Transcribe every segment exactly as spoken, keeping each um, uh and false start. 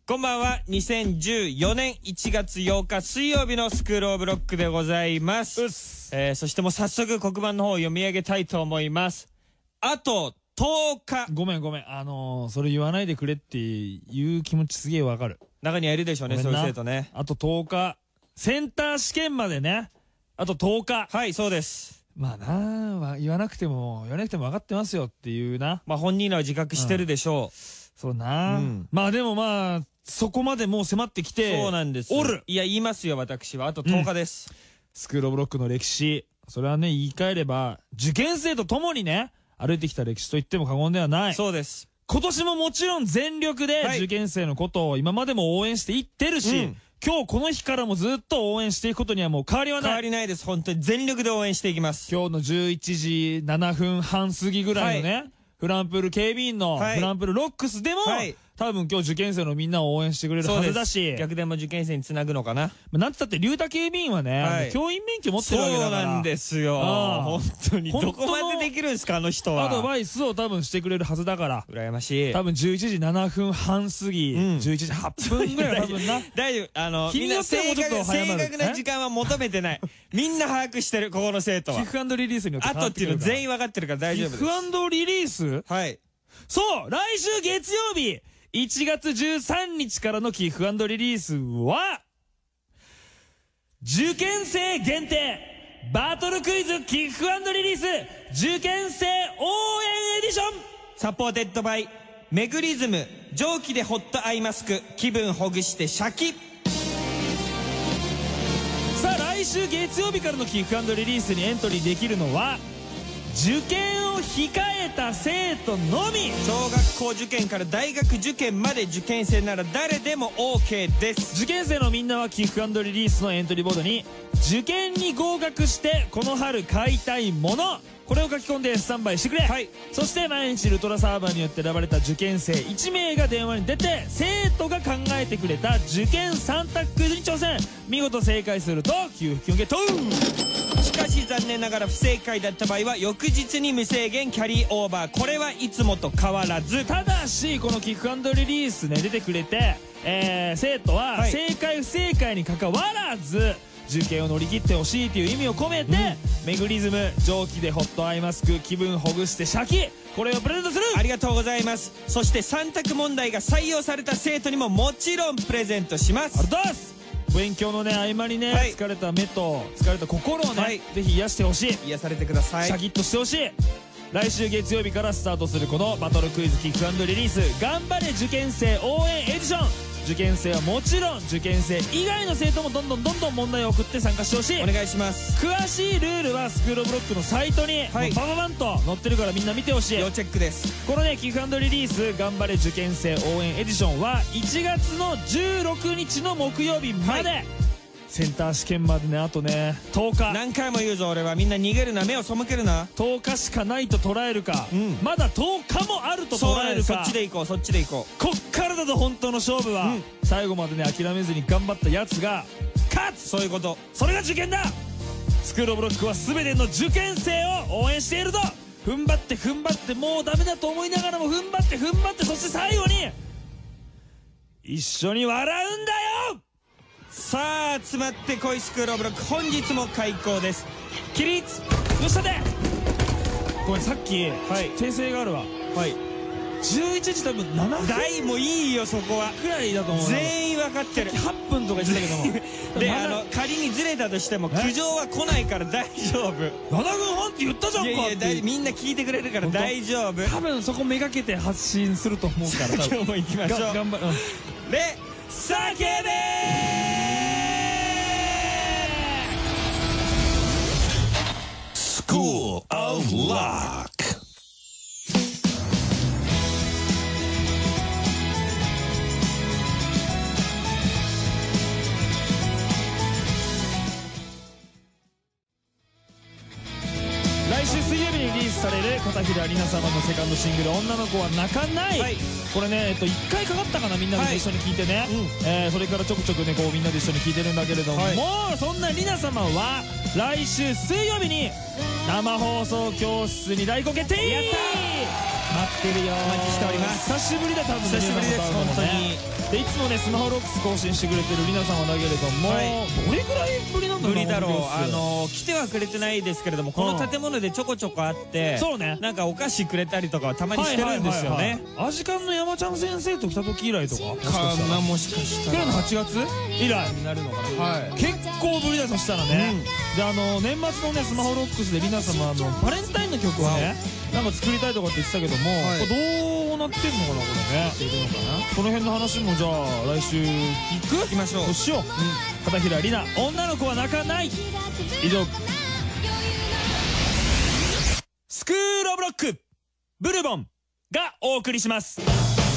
こんばんは。にせんじゅうよねんいちがつようか水曜日のスクールオブロックでございます。えー、そしてもう早速黒板の方を読み上げたいと思います。あととおか。 ごめんごめん。あのー、それ言わないでくれっていう気持ちすげえわかる。 中にはいるでしょうね、そういう生徒ね。 あととおか。センター試験までね。あととおか。 はい、そうです。 まあなあ、言わなくても、言わなくても分かってますよっていうな。 まあ本人らは自覚してるでしょう。 そうな、うん、まあでもまあそこまでもう迫ってきてそうなんですおる。いや言いますよ、私はあととおかです、うん、 スクールオブロックの歴史、それはね言い換えれば受験生と共にね歩いてきた歴史と言っても過言ではない。 そうです。 今年ももちろん全力で受験生のことを今までも応援していってるし、はい、うん、今日この日からもずっと応援していくことにはもう変わりはない。 変わりないです。本当に全力で応援していきます。 今日のじゅういちじななふんはん過ぎぐらいのね、はい、フランプール警備員のフランプールロックスでも、はい、多分今日受験生のみんなを応援してくれるはずだし、 逆でも受験生につなぐのかな。 なんて言ったって龍太警備員はね、はい、教員免許持ってるわけだから。 そうなんですよ。本当にどこまでできるんですかあの人は。 アドバイスを多分してくれるはずだから。 羨ましい。 多分じゅういちじななふんはん過ぎ、うん、じゅういちじはっぷんぐらい多分な。 大丈夫。あのみんな正確正確な時間は求めてない。みんな把握してる、ここの生徒は。 寄付&リリースによってあとっていうの全員分かってるから大丈夫です。 寄付&リリース。 はい。 そう、来週月曜日いちがつじゅうさんにちからの寄付&リリースは受験生限定バトルクイズ寄付&リリース受験生応援エディション、 サポーテッドバイメグリズム蒸気でホットアイマスク、気分ほぐしてシャキッ。 さあ来週月曜日からの寄付&リリースにエントリーできるのは受験を控えた生徒のみ。 小学校受験から大学受験まで受験生なら誰でも オーケー です。 受験生のみんなは寄付&リリースのエントリーボードに受験に合格してこの春買いたいもの、これを書き込んでスタンバイしてくれ、はい、そして毎日ウルトラサーバーによって選ばれた受験生いちめいが電話に出て生徒が考えてくれた受験さん択クイズに挑戦。見事正解すると給付金をゲット。 しかし残念ながら不正解だった場合は翌日に無制限キャリーオーバー、これはいつもと変わらず。 ただしこの寄付&リリースね出てくれて、えー、生徒は正解不正解にかかわらず受験を乗り切ってほしいという意味を込めて、うん、メグリズム蒸気でホットアイマスク気分ほぐしてシャキ、これをプレゼントする。 ありがとうございます。そしてさん択問題が採用された生徒にももちろんプレゼントします。 ありがとうございます。勉強のね合間にね、はい、疲れた目と疲れた心をね、はい、ぜひ癒してほしい。 癒されてください。 シャキッとしてほしい。来週月曜日からスタートするこのバトルクイズ寄付&リリース頑張れ受験生応援エディション、受験生はもちろん受験生以外の生徒もどんどんどんどん問題を送って参加してほしい。 お願いします。 詳しいルールはスクールオブロックのサイトに、はい、バババンと載ってるからみんな見てほしい。 要チェックです。 このね寄付&リリース頑張れ受験生応援エディションはいちがつのじゅうろくにちの木曜日まで、はい、センター試験までねあとねとおか。 何回も言うぞ俺は。みんな逃げるな、目を背けるな。 とおかしかないと捉えるか、うん、まだとおかもあると捉えるか。 そっちでいこう、そっちでいこう。 こっからだと本当の勝負は、うん、最後までね諦めずに頑張ったやつが勝つ。 そういうこと。 それが受験だ。スクールオブロックは全ての受験生を応援しているぞ。踏ん張って踏ん張ってもうダメだと思いながらも踏ん張って踏ん張って、そして最後に一緒に笑うんだよ。 さあ詰まってこいスクールオブロック、本日も開講です。 起立よっしゃで。ごめんさっき、はい、訂正があるわ。はい、じゅういちじ多分ななふん台もいいよそこはくらいだと思う。 全員分かってる。 はっぷんとか言ってたけどもであの仮にずれたとしても苦情は来ないから大丈夫。 ななふんはんって言ったじゃんか。いやいやみんな聞いてくれるから大丈夫。 多分そこめがけて発信すると思うから今日も行きましょう。 頑張る。 で叫べ School of Lock。 来週水曜日にリリースされる片平里奈様のセカンドシングル「女の子は泣かない」、はい、これね、えっと、いっかいかかったかなみんなで一緒に聴いてね、はい、うん、えー、それからちょくちょくねこうみんなで一緒に聴いてるんだけれども、はい、もうそんな里奈様は来週水曜日に生放送教室に代行決定。 やったー、待ってるよ、お待ちしております。 久しぶりだ多分。 久しぶりです本当に。 でいつもねスマホロックス更新してくれてるりな様だけれども、 はいどれぐらいぶりなんだろう。 無理だろう。 生放送あの来てはくれてないですけれども、この建物でちょこちょこあって、 そうね、 なんかお菓子くれたりとかはたまにしてるんですよね。 アジカンの山ちゃん先生と来た時以来とか、もしかしたらもしかした去年のはちがつ以来になるのかな。はい。 結構ぶりだ。そしたらね、であの年末のねスマホロックスでりな様のバレンタインの曲をねなんか作りたいとかって言ってたけども、 はいこれどうなってんのかなこれね。 いるのかな。 その辺の話もじゃあ来週行く行きましょう。 そうしよう。片平りな女の子は泣かない。以上スクールオブロックブルボンがお送りします。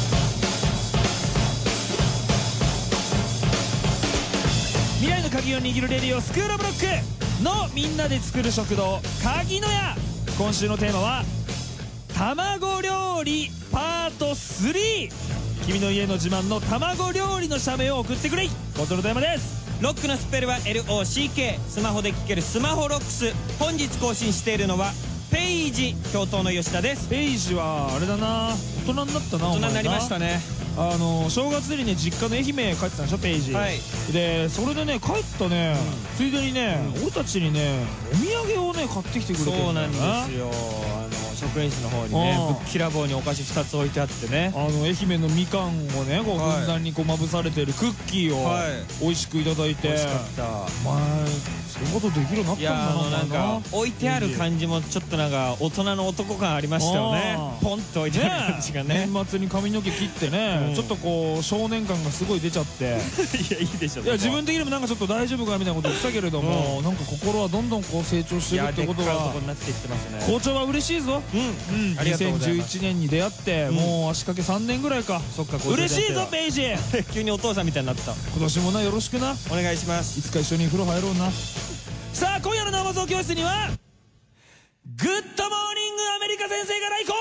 未来の鍵を握るレディオスクールオブロックのみんなで作る食堂鍵の屋。今週のテーマは卵料理パートスリー。君の家の自慢の卵料理の写メを送ってくれ。コントロールテーマです。 ロックのスペルは エルオーシーケー。 スマホで聴けるスマホロックス。本日更新しているのはペイジ。教頭の吉田です。 ペイジはあれだな、大人になったな。 大人になりましたね。 あの正月にね実家の愛媛帰ってたんでしょペイジ、はい、でそれでね帰ったね、うん、ついでにね、うん、俺たちにねお土産をね買ってきてくれてるんだよね。 そうなんですよ。あの職員室の方にねぶっきらぼうにお菓子ふたつ置いてあってね、 あの愛媛のみかんをねこうはいふんだんにこうまぶされてるクッキーを美味しくいただいて、 美味しかった。 前そういうことできるようになったんだな。 いやあのなんか置いてある感じもちょっとなんか大人の男感ありましたよね。ポンと置いてある感じがね。 年末に髪の毛切ってね、うん、ちょっとこう少年感がすごい出ちゃっていやいいでしょ。 いや自分的にもなんかちょっと大丈夫かみたいなこと言ってたけれども、うん、なんか心はどんどんこう成長してるってことは男になっていってますね。 校長は嬉しいぞ。うん、うん、 ありがとうございます。 にせんじゅういちねんに出会って、うん、もう足掛けさんねんぐらいか。そっか嬉しいぞペイジ急にお父さんみたいになった。 今年もなよろしくな。 お願いします。 いつか一緒に風呂入ろうな。さあ今夜の生放送教室にはグッドモーニングアメリカ先生が来校。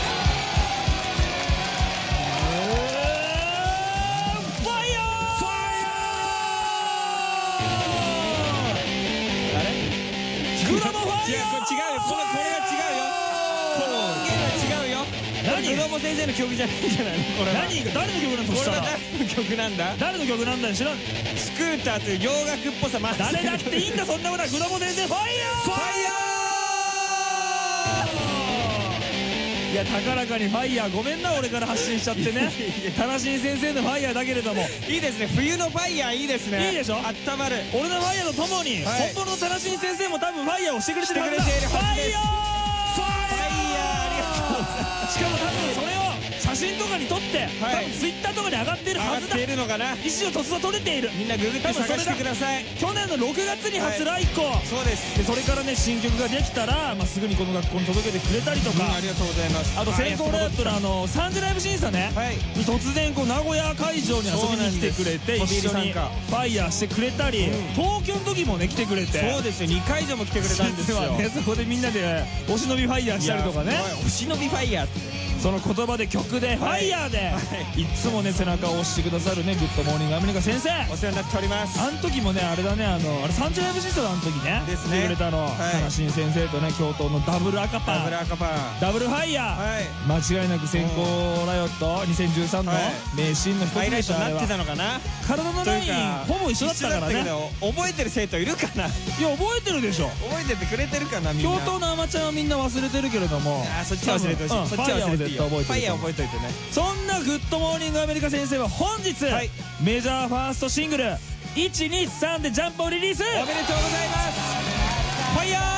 ファイヤーファイヤーあれグラモファイヤー。 違うよ。このこれが違うよ。この音源は違うよ。 何グラモ先生の曲じゃないんじゃないのこれ。 何が誰の曲なんだ。 これは誰の曲なんだ。 誰の曲なんだ知らん。 スクーターという洋楽っぽさ満載。 誰だっていいんだそんなことは。グラモ先生ファイヤーファイヤー。いや高らかにファイヤー。ごめんな俺から発信しちゃってね。田無先生のファイヤーだけれどもいいですね。冬のファイヤーいいですね。 いいでしょ。 あったまる。 俺のファイヤーとともに、はい、本物の田無先生も多分ファイヤーをしてくれてるはずだ。 してくれているはずです。 ファイヤーファイヤーありがとうございます。 しかも多分それを写真とかに撮って、はい、多分ツイッターとかに上がってるはずだ。 上がっているのかな。 意思の突が取れている。 みんなググって探してください。 去年のろくがつに初来校、はい、 そうです。 でそれからね新曲ができたら、まあ、すぐにこの学校に届けてくれたりとか、 うん、ありがとうございます。 あと先行ライブのあのさんじライブ審査ね、はい、に突然こう名古屋会場に遊びに来てくれて一緒にファイヤーしてくれたり、うん、東京の時もね来てくれて。 そうですよ。にかい以上も来てくれたんですよ。 ね、そこでみんなでお忍びファイヤーしたりとかね。 お忍びファイヤーってその言葉で曲でファイヤーで、はい、いつもね背中を押してくださるねグッドモーニングアメリカ先生お世話になっております。 あの時もねあれだねあのあれさんじライブ審査だあの時ねですね。 来てくれたの田無先生とね教頭のダブル赤パンダブル赤パンダブルファイヤー、はい、間違いなく先行ライオットにせんじゅうさんの名シーンの一つでした。 ハイライトになってたのかな。 体のラインほぼ一緒だったからね。 覚えてる生徒いるかな。いや覚えてるでしょ。 覚えててくれてるかなみんな。 教頭のアマちゃんはみんな忘れてるけれども、 あそっちは忘れてほしい。そっちは忘れていいよ。ファイヤー覚えておいてね。 そんなグッドモーニングアメリカ先生は本日、はい、メジャーファーストシングルいちにさんでジャンプをリリース。おめでとうございます。ファイヤー。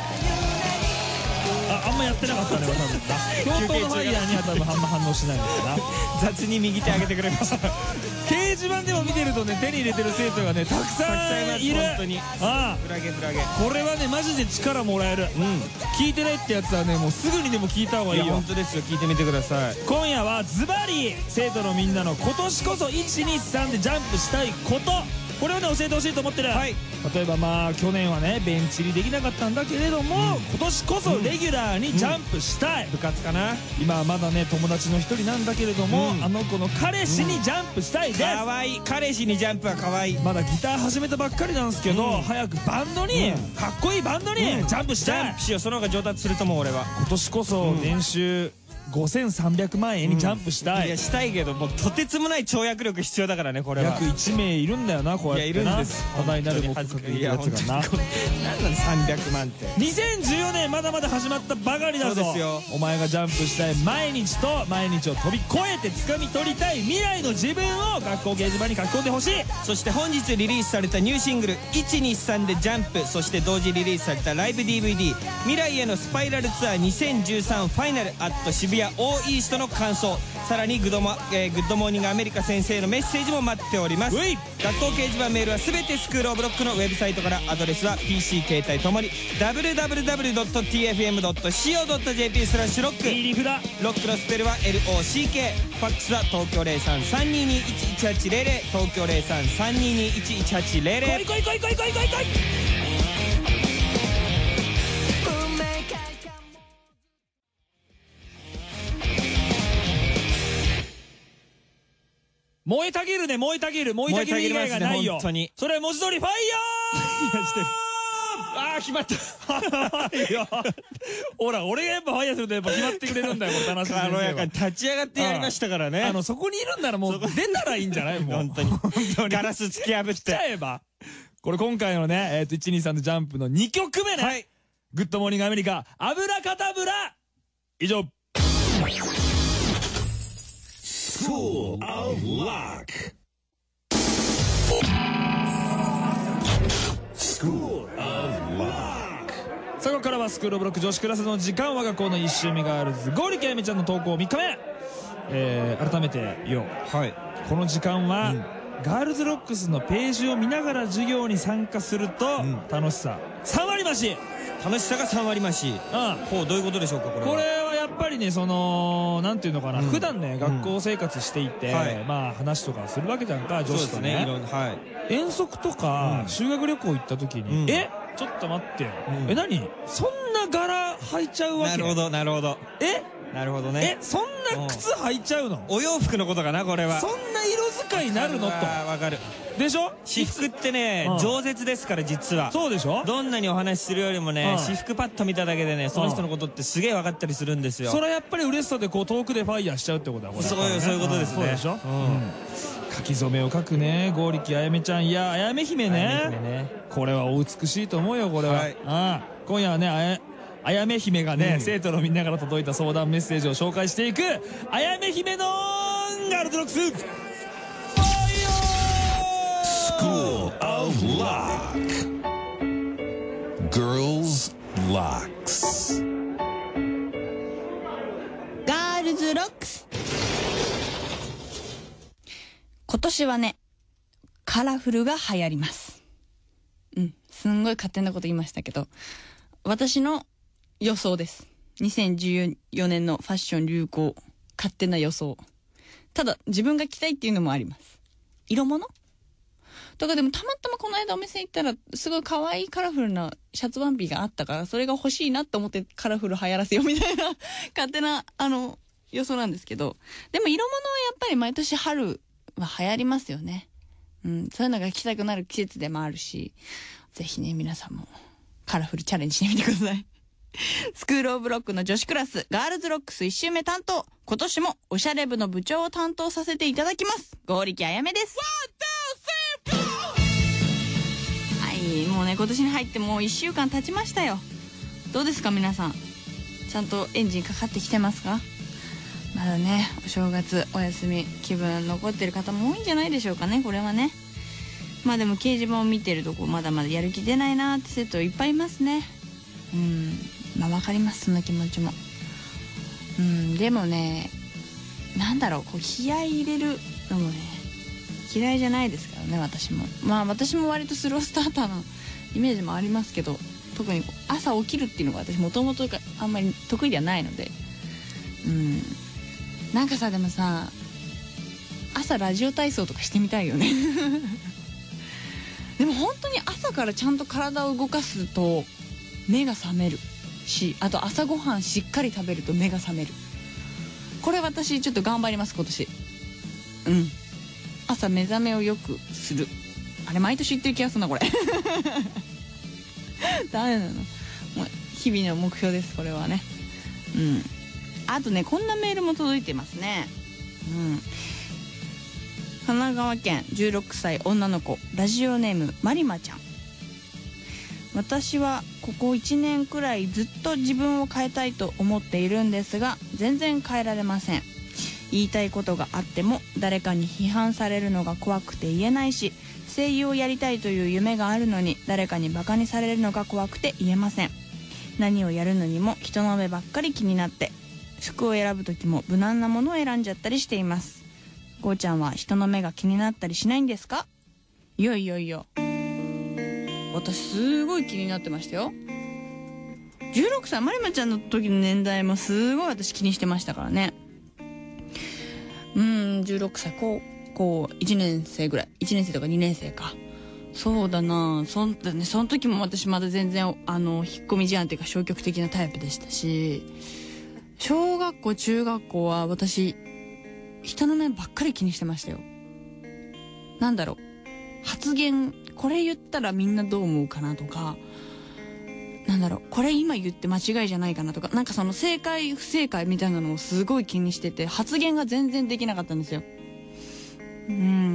あ、あんまやってなかったね多分。教頭のファイヤーには多分あんま反応しないのかな。 雑に右手上げてくれました。 掲示板でも見てるとね手に入れてる生徒がねたくさんいる。 本当に。ああ。フラゲフラゲ。 これはねマジで力もらえる。うん。聞いてないってやつはねもうすぐにでも聞いた方がいいよ。いや本当ですよ。聞いてみてください。 今夜はズバリ生徒のみんなの今年こそいちにさんでジャンプしたいことこれをね教えてほしいと思ってる。はい、例えばまあ去年はねベンチ入りできなかったんだけれども、うん、今年こそレギュラーにジャンプしたい、うん、 部活かな。 今はまだね友達の一人なんだけれども、うん、あの子の彼氏にジャンプしたいです。 かわいい。彼氏にジャンプはかわいい。 まだギター始めたばっかりなんですけど、うん、早くバンドに、うん、かっこいいバンドにジャンプしたい。 ジャンプしよう。その方が上達すると思う俺は。 今年こそ練習ごせんさんびゃくまんえんにジャンプしたい、 いやしたいけどもうとてつもない跳躍力必要だからねこれは。 約いち名いるんだよな、こうやってな。 いやいるんです多大なる目標いるやつがな。 何なのさんびゃくまんって。 にせんじゅうよねんまだまだ始まったばかりだぞ。 そうですよ。 お前がジャンプしたい毎日と毎日を飛び越えて掴み取りたい未来の自分を学校掲示板に書き込んでほしい。 そして本日リリースされたニューシングル「いちにさん」でジャンプ、そして同時リリースされたライブ ディーブイディー「未来へのスパイラルツアーにせんじゅうさんファイナルアット渋谷オーイースト」の感想、さらにグッドモ、えー、グッドモーニングアメリカ先生のメッセージも待っております。学校掲示板メールはすべてスクールオブロックのウェブサイトから、アドレスは ピーシー 携帯ともに ダブリューダブリューダブリュードットティーエフエムドットシーオードットジェーピー スラッシュロック。 いいリフだ。 ロックのスペルは エルオーシーケー、 ファックスは東京 ゼロさん さんにーにーいちいちはちゼロゼロ、東京 ゼロさん さんにーにーいちいちはちゼロゼロ。 来い来い来い来い来い来い来い。燃えたぎるね、燃えたぎる、燃えたぎる以外がないよ。 本当にそれ文字通りファイヤー。してる。 ああ決まったいやほら俺がやっぱファイヤーするとやっぱ決まってくれるんだよ、この楽しみ先生は。 軽やかに立ち上がってやりましたからね。 あのそこにいるんならもう出たらいいんじゃない？もう本当にガラス突き破ってしちゃえば。これ今回のね、えっといちにさんのジャンプのにきょくめね、はい、グッドモーニングアメリカアブラカタブラ。以上。 School of Lock. School of Lock. さあここからはスクールオブロック女子クラスの時間、我が校の一周目ガールズ剛力あやめちゃんの投稿みっかめ、えー、改めて言おう、はい、この時間は、うん、ガールズロックスのページを見ながら授業に参加すると、うん、楽しささんわり増し。 楽しさがさんわり増し。ああ、ほう、どういうことでしょうか。これはこれはやっぱりね、そのなんていうのかな、うん、普段ね学校生活していて、うん、はい、まあ話とかするわけじゃんか、女子とね。そうですね、はい、遠足とか、うん、修学旅行行った時に、うん、えちょっと待ってよ、うん、え何そんな柄履いちゃうわけ。 なるほどなるほど。 えなるほどね。 えそんな靴履いちゃうの。 お洋服のことかなこれは。 そんな色使いになるのと。 わかるでしょ。 私服ってね饒舌ですから実は。 そうでしょ。 どんなにお話しするよりもね、私服パッと見ただけでねその人のことってすげえ分かったりするんですよ。 それはやっぱり嬉しさでこう遠くでファイヤーしちゃうってことだ。これそういうそういうことですね。 そうでしょ。書き初めを書くね剛力あやめちゃん。いやあやめ姫ね、これはお美しいと思うよこれは。ああ今夜はねあやあやめ姫がね、うん、生徒のみんなから届いた相談メッセージを紹介していくあやめ姫のガールズロックスファイヤー。 School of Lock. Girls Locks. ガールズロックス。今年はねカラフルが流行ります。うんすんごい勝手なこと言いましたけど、私の予想です。にせんじゅうよねんのファッション流行勝手な予想。ただ自分が着たいっていうのもあります。色物とかでもたまたまこの間お店行ったらすごい可愛いカラフルなシャツワンピがあったから、それが欲しいなと思ってカラフル流行らせようみたいな勝手なあの予想なんですけど、でも色物はやっぱり毎年春は流行りますよね。うん、そういうのが着たくなる季節でもあるし、ぜひね皆さんもカラフルチャレンジしてみてください。スクールオブロックの女子クラスガールズロックスいっ週目担当、今年もおしゃれ部の部長を担当させていただきます剛力あやめです。はい、もうね今年に入ってもういっしゅうかん経ちましたよ。どうですか皆さん、ちゃんとエンジンかかってきてますか。まだねお正月お休み気分残ってる方も多いんじゃないでしょうかね。これはねまあでも掲示板を見てるとこまだまだやる気出ないなーって生徒いっぱいいますね。うんまあ分かります、その気持ちも。うんでもねなんだろう、こう気合い入れるのもね嫌いじゃないですからね私も。まあ私も割とスロースターターのイメージもありますけど、特にこう朝起きるっていうのが私もともとあんまり得意ではないので、うんなんかさでもさ朝ラジオ体操とかしてみたいよねでも本当に朝からちゃんと体を動かすと目が覚めるし、あと朝ごはんしっかり食べると目が覚める。これ私ちょっと頑張ります今年。うん朝目覚めをよくする。あれ毎年言ってる気がするなこれダメなの、もう日々の目標ですこれはね。うんあとね、こんなメールも届いてますね。うん。神奈川県じゅうろくさい女の子、ラジオネームまりまちゃん。私はここいちねんくらいずっと自分を変えたいと思っているんですが、全然変えられません。言いたいことがあっても誰かに批判されるのが怖くて言えないし、声優をやりたいという夢があるのに誰かにバカにされるのが怖くて言えません。何をやるのにも人の目ばっかり気になって、服を選ぶ時も無難なものを選んじゃったりしています。こうちゃんは人の目が気になったりしないんですか？いやいやいや、私すごい気になってましたよ。じゅうろくさいまりまちゃんの時の年代もすごい私気にしてましたからね。うーん、じゅうろくさい高校いちねん生ぐらい、いちねん生とかにねん生か。そうだな、そんだね、その時も私まだ全然あの引っ込み思案っていうか消極的なタイプでしたし、小学校中学校は私人の目ばっかり気にしてましたよ。なんだろう、発言これ言ったらみんなどう思うかなとか、なんだろう、これ今言って間違いじゃないかなとか、なんかその正解不正解みたいなのをすごい気にしてて、発言が全然できなかったんですよ。うん、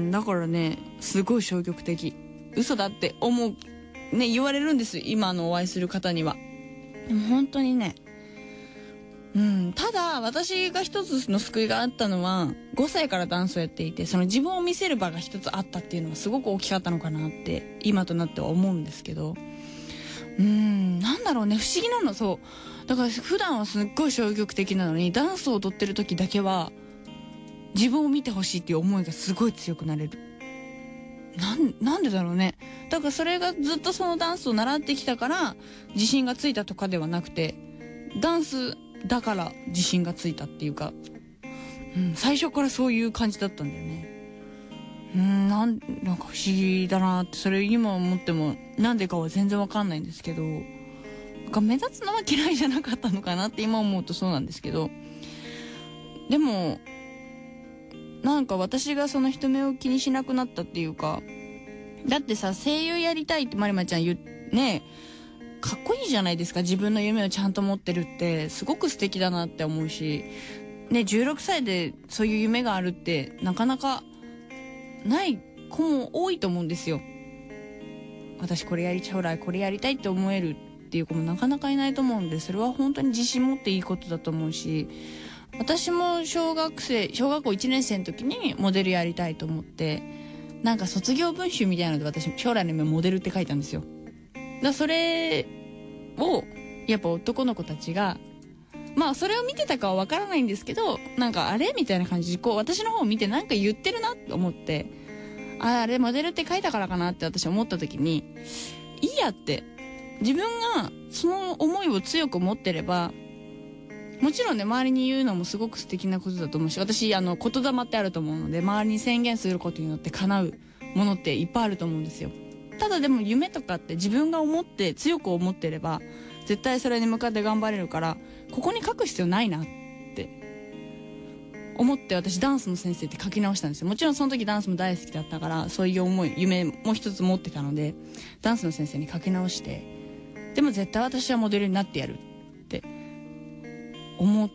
だからね、すごい消極的。嘘だって思うね、言われるんです、今のお会いする方には。でも本当にね、うん、ただ私が一つの救いがあったのは、ごさいからダンスをやっていて、その自分を見せる場が一つあったっていうのはすごく大きかったのかなって今となっては思うんですけど、うーん、なんだろうね、不思議なの。そうだから普段はすっごい消極的なのに、ダンスを踊ってる時だけは自分を見てほしいっていう思いがすごい強くなれる。なん、なんでだろうね。だからそれがずっとそのダンスを習ってきたから自信がついたとかではなくて、ダンスだから自信がついたっていうか、うん、最初からそういう感じだったんだよね。うん、なん、なんか不思議だなって、それ今思ってもなんでかは全然わかんないんですけど、なんか目立つのは嫌いじゃなかったのかなって今思うとそうなんですけど、でもなんか私がその人目を気にしなくなったっていうか、だってさ、声優やりたいってまりまちゃん言うね、かっこいいじゃないですか。自分の夢をちゃんと持ってるってすごく素敵だなって思うしね、じゅうろくさいでそういう夢があるってなかなかない子も多いと思うんですよ。私これやり将来これやりたいって思えるっていう子もなかなかいないと思うんで、それは本当に自信持っていいことだと思うし、私も小学生小学校いちねん生の時にモデルやりたいと思って、なんか卒業文集みたいなので私将来の夢モデルって書いたんですよ。だそれをやっぱ男の子たちが、まあそれを見てたかはわからないんですけど、なんかあれみたいな感じでこう私の方を見てなんか言ってるなって思って、ああれモデルって書いたからかなって私思った時に、いいやって、自分がその思いを強く持ってれば、もちろんね周りに言うのもすごく素敵なことだと思うし、私あの言霊ってあると思うので、周りに宣言することによって叶うものっていっぱいあると思うんですよ。ただでも夢とかって自分が思って強く思ってれば絶対それに向かって頑張れるから、ここに書く必要ないなって思って、私ダンスの先生って書き直したんですよ。もちろんその時ダンスも大好きだったから、そういう思い夢も一つ持ってたのでダンスの先生に書き直して、でも絶対私はモデルになってやるって思って、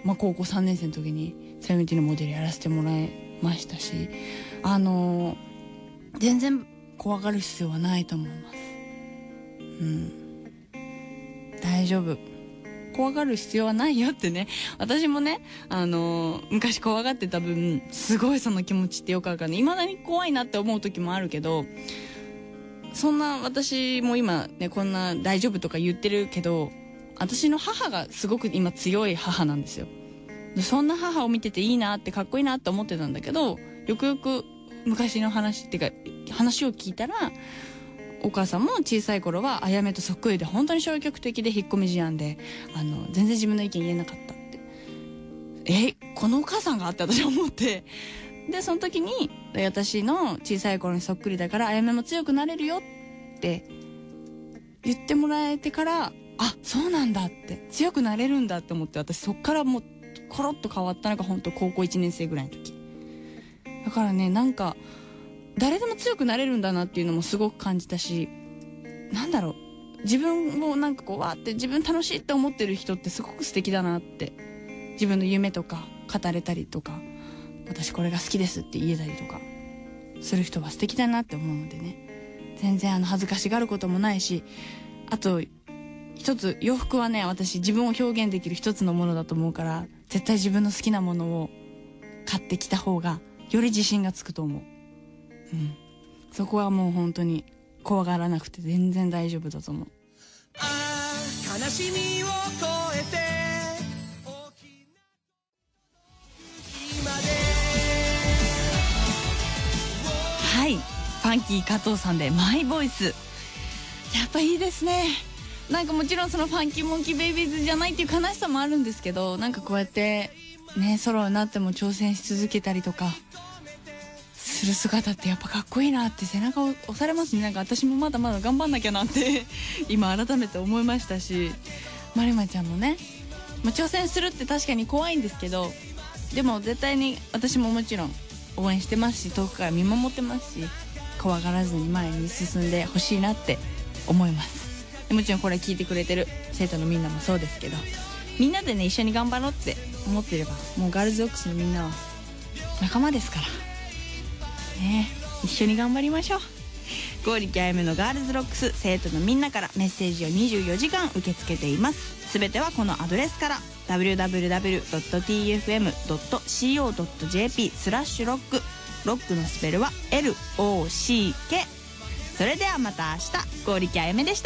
まあ、高校さんねん生の時にセブンティーンのモデルやらせてもらいましたし、あのー、全然怖がる必要はないと思います。うん、大丈夫、怖がる必要はないよってね。私もね、あのー、昔怖がってた分すごいその気持ちってよくわかんない。未だに怖いなって思う時もあるけど、そんな私も今ねこんな大丈夫とか言ってるけど、私の母がすごく今強い母なんですよ。そんな母を見てていいなってかっこいいなって思ってたんだけど、よくよく昔の話っていうか話を聞いたら、お母さんも小さい頃はあやめとそっくりで本当に消極的で引っ込み思案で、あの全然自分の意見言えなかったって。え、このお母さんがって私は思って、でその時に私の小さい頃にそっくりだからあやめも強くなれるよって言ってもらえてから、あ、そうなんだって、強くなれるんだって思って、私そっからもうコロッと変わったのが本当高校いちねん生ぐらいの時だからね、なんか誰でも強くなれるんだなっていうのもすごく感じたし、なんだろう、自分をなんかこうわーって自分楽しいって思ってる人ってすごく素敵だなって自分の夢とか語れたりとか、私これが好きですって言えたりとかする人は素敵だなって思うのでね、全然あの恥ずかしがることもないし、あと一つ洋服はね、私自分を表現できる一つのものだと思うから、絶対自分の好きなものを買ってきた方がより自信がつくと思う。うん、そこはもう本当に怖がらなくて全然大丈夫だと思う。 あー悲しみを越えて大きな今ではい、ファンキー加藤さんでマイボイス、やっぱいいですね。なんかもちろんそのファンキーモンキーベイビーズじゃないっていう悲しさもあるんですけど、なんかこうやってねソロになっても挑戦し続けたりとかする姿ってやっぱかっこいいなって背中を押されますね。なんか私もまだまだ頑張んなきゃなって今改めて思いましたし、まりまちゃんもね、まあ、挑戦するって確かに怖いんですけど、でも絶対に私ももちろん応援してますし、遠くから見守ってますし、怖がらずに前に進んでほしいなって思います。でもちろんこれ聞いてくれてる生徒のみんなもそうですけど、みんなでね一緒に頑張ろうって思ってれば、もうガールズオックスのみんなは仲間ですからね、一緒に頑張りましょう。剛力あやめのガールズロックス、生徒のみんなからメッセージをにじゅうよじかん受け付けています。すべてはこのアドレスから ダブリューダブリューダブリュードットティーエフエムドットコードットジェーピー スラッシュロック、ロックのスペルは エルオーシーケー。 それではまた明日、剛力あやめでした。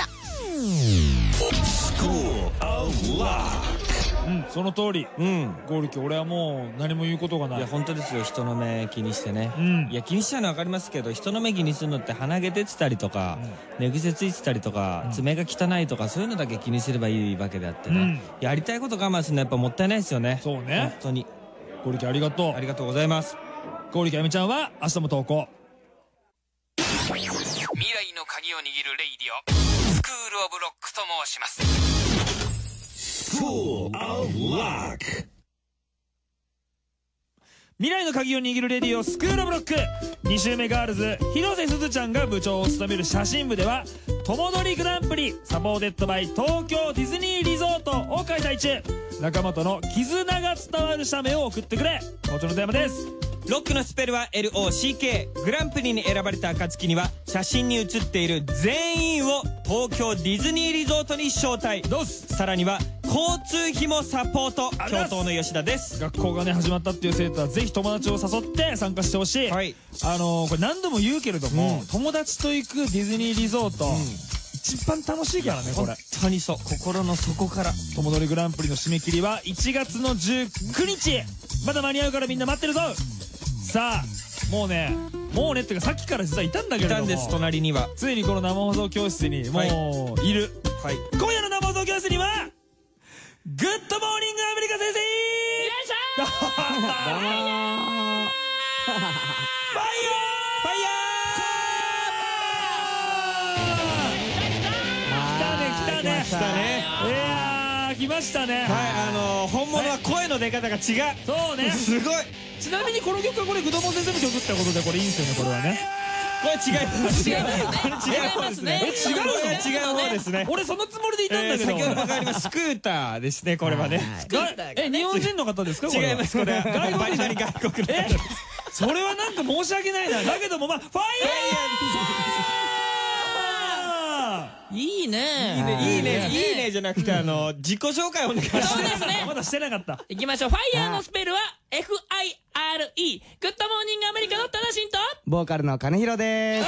School of Lock. うん、その通り。 うん剛力、俺はもう何も言うことがないい。 や本当ですよ、人の目気にしてね、 うんいや気にしちゃうのは分かりますけど、人の目気にするのって鼻毛出てたりとか、寝癖ついてたりとか、爪が汚いとか、そういうのだけ気にすればいいわけであってね、 うんやりたいこと我慢するのはやっぱもったいないですよね。 そうね本当に剛力ありがとう。 ありがとうございます。 剛力あやめちゃんは明日も投稿。 未来の鍵を握るレイディオ、スクールオブロックと申します。 School of Lock. 未来の鍵を握るレディオスクールオブロックに週目、ガールズ広瀬すずちゃんが部長を務める写真部では、ともどりグランプリサポーテッドバイ東京ディズニーリゾートを開催中。仲間との絆が伝わる写メを送ってくれ。こちらのテーマです。 ロックのスペルは エルオーシーケー。 グランプリに選ばれた暁には写真に写っている全員を東京ディズニーリゾートに招待。 どうす。 さらには交通費もサポート。 ありがとうございます教頭の吉田です。 学校がね始まったっていう生徒はぜひ友達を誘って参加してほしい。 はいあのー、これ何度も言うけれども、 うん友達と行くディズニーリゾート、一番楽しいからねこれ。 本当にそう、心の底から。 ともどりグランプリの締め切りはいちがつのじゅうくにち。まだ間に合うからみんな待ってるぞ。さあもうねもうねっていうかさっきから実はいたんだけれども、 いたんです、隣には。 ついにこの生放送教室にもういる、 はい今夜の生放送教室にはグッドモーニングアメリカ先生、いらっしゃい。どうもー。ファイヤーファイヤー。来たね来たね来たね。 いやー来ましたね。 はい、あのー、本物は声の出方が違う。 そうね。 すごい。 ちなみにこの曲はこれグドモン先生の曲ってことでこれいいんですよねこれはね。 これ違います。 違いますねこれ違う方ですね。 え違うの？ これは違う方ですね。 俺そのつもりでいたんだけど。 えー先ほど分かりますスクーターですね、これはね。 がえ日本人の方ですかこれは？ 違います、これは外国人バリバリ外国のえ方です。 それはなんか申し訳ないな。だけどもまあファイヤー。 いいね。 いいね、いいね、いいねじゃなくて、あの自己紹介お願いします。 そうですね。 まだしてなかった。 いきましょう。ファイヤーのスペルは エフアイアールイー。グッドモーニングアメリカのタナシンと。 ボーカルの金広です。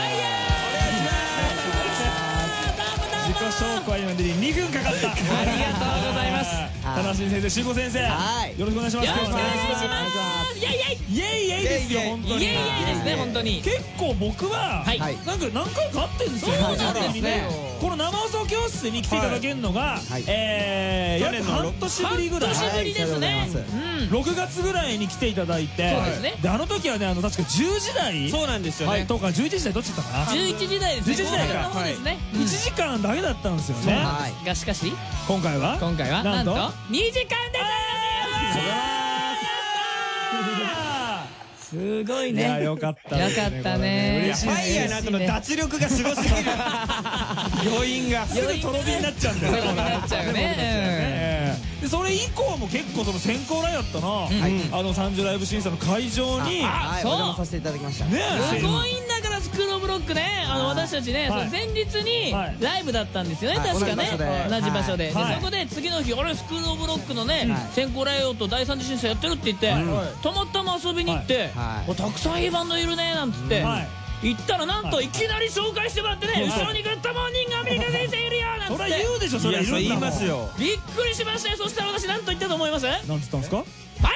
自己紹介までににふんかかった。ありがとうございます。楽しい先生、しんご先生、 はいよろしくお願いします。 よろしくお願いし今日はねます。イェイイェイ。 イエイイエイですよ本当に。 イェイイェイですね、本当に。 結構僕は、 はいなんか何回か会ってるんですよ。 そうなんですねこの生放送教室に来ていただけるのが、 はいえー、 去年の約半年ぶりぐらい。 半年ぶりですね。うん。 ろくがつぐらいに来ていただいて、 そうですねであの時はねあの確かじゅうじ台そうなんですよね。 はいとかじゅういちじ台どっちだったかな。 じゅういちじ台ですね。 じゅういちじ台か後半の方ですね。うんいちじかんだけだったんですよね。 はいがしかし今回は今回はなとなんんとにじかんですごいいやね。 よかったですよかったね嬉しいファイヤーの後の脱力がすごすぎる。余韻が。 すぐとろ火になっちゃうんだよね。 そういうことになっちゃうよね。 ええでそれ以降も結構その先行ライオットのあのさんじゅうライブ審査の会場にはい、 そうお邪魔させていただきました。 ねすごいんだからスクールオブロックね、あの私たちね、そはいの前日にはいライブだったんですよね、 はい確かね、 同じ場所で同じ場所で、ではいそこで次の日、あれスクールオブロックのねはい先行ライオット第三次審査やってるって言って、たまたま遊びに行って、 はいおたくさんいいバンドいるねなんつってはい行ったら、なんといきなり紹介してもらってね、後ろにグッドモーニングアメリカ先生いるよなんつそってれは言うでしょ、それはいや、そう言いるんだもん。 ますよ。 びっくりしましたよ。そしたら私なんと言ったと思います？ファイなんつったんですか？ ヤ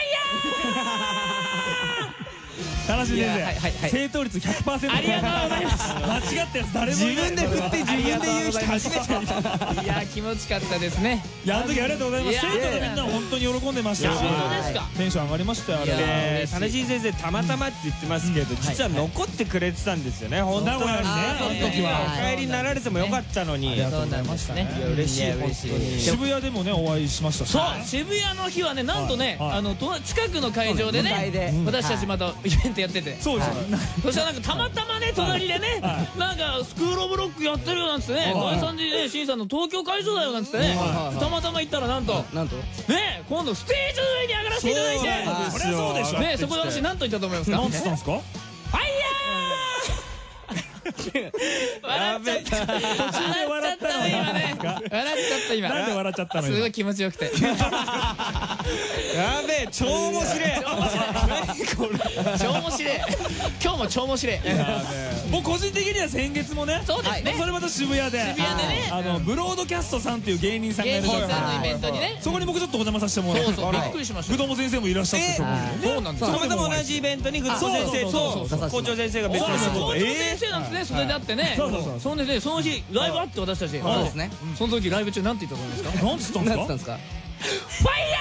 田中先いやはいはいはい生、正答率ひゃくパーセント。 ありがとうございます間違ったやつ誰もいない。 自分で振って自分で言う人初めて見た。 ーいや気持ちかったですね。 いや、あの時ありがとうございます。 いや生徒のみんな本当に喜んでましたし、 いや本当ですか。 テンション上がりましたよあれは。 いやで、田中先生たまたまって言ってますけど、実は残ってくれてたんですよね。本当は名古屋にねああの時はお帰りになられてもよかったのに。 ありがとうございましたね。 いや嬉しい本当に。 渋谷でもねお会いしましたし。 そう渋谷の日はねなんとねはいはいあのと近くの会場でそうね向かいでね私たちまたイベントやってて。 そうですよね。 そしたらなんかたまたまね隣でねなんかスクールオブロックやってるよなんつってね第三次ね審査の東京会場だよなんつってねたまたま行ったらなんとなんとね今度ステージの上に上がらせていただいてそりゃそうでしょ。 ねそこで私何と言ったと思いますか？ なんつったんですか？ ファイヤー笑っちゃった途中で笑ったのは今何でねすか？ 笑っちゃった今なんで笑っちゃったの今すごい。気持ちよくてやべえ、超面白い。 超面白い今日も超面白い僕個人的には先月もね、 そうですねそれまた渋谷で渋谷でねあのブロードキャストさんっていう芸人さんがい芸人るじゃないですか。 さんのイベントにねそこに僕ちょっとお邪魔させてもらって、 そうそうびっくりしましたグドモ先生もいらっしゃって、 えそこにねそうなんですよたまたま同じイベントにグッド先生と校長先生が別の仕事。 校長先生なんですねそれであってねそうそうそうそんでねその日ライブあって私たちそうですね。 その時ライブ中なんて言ったと思いますか？ なんつったんですかなんつったんですか？ ファイヤ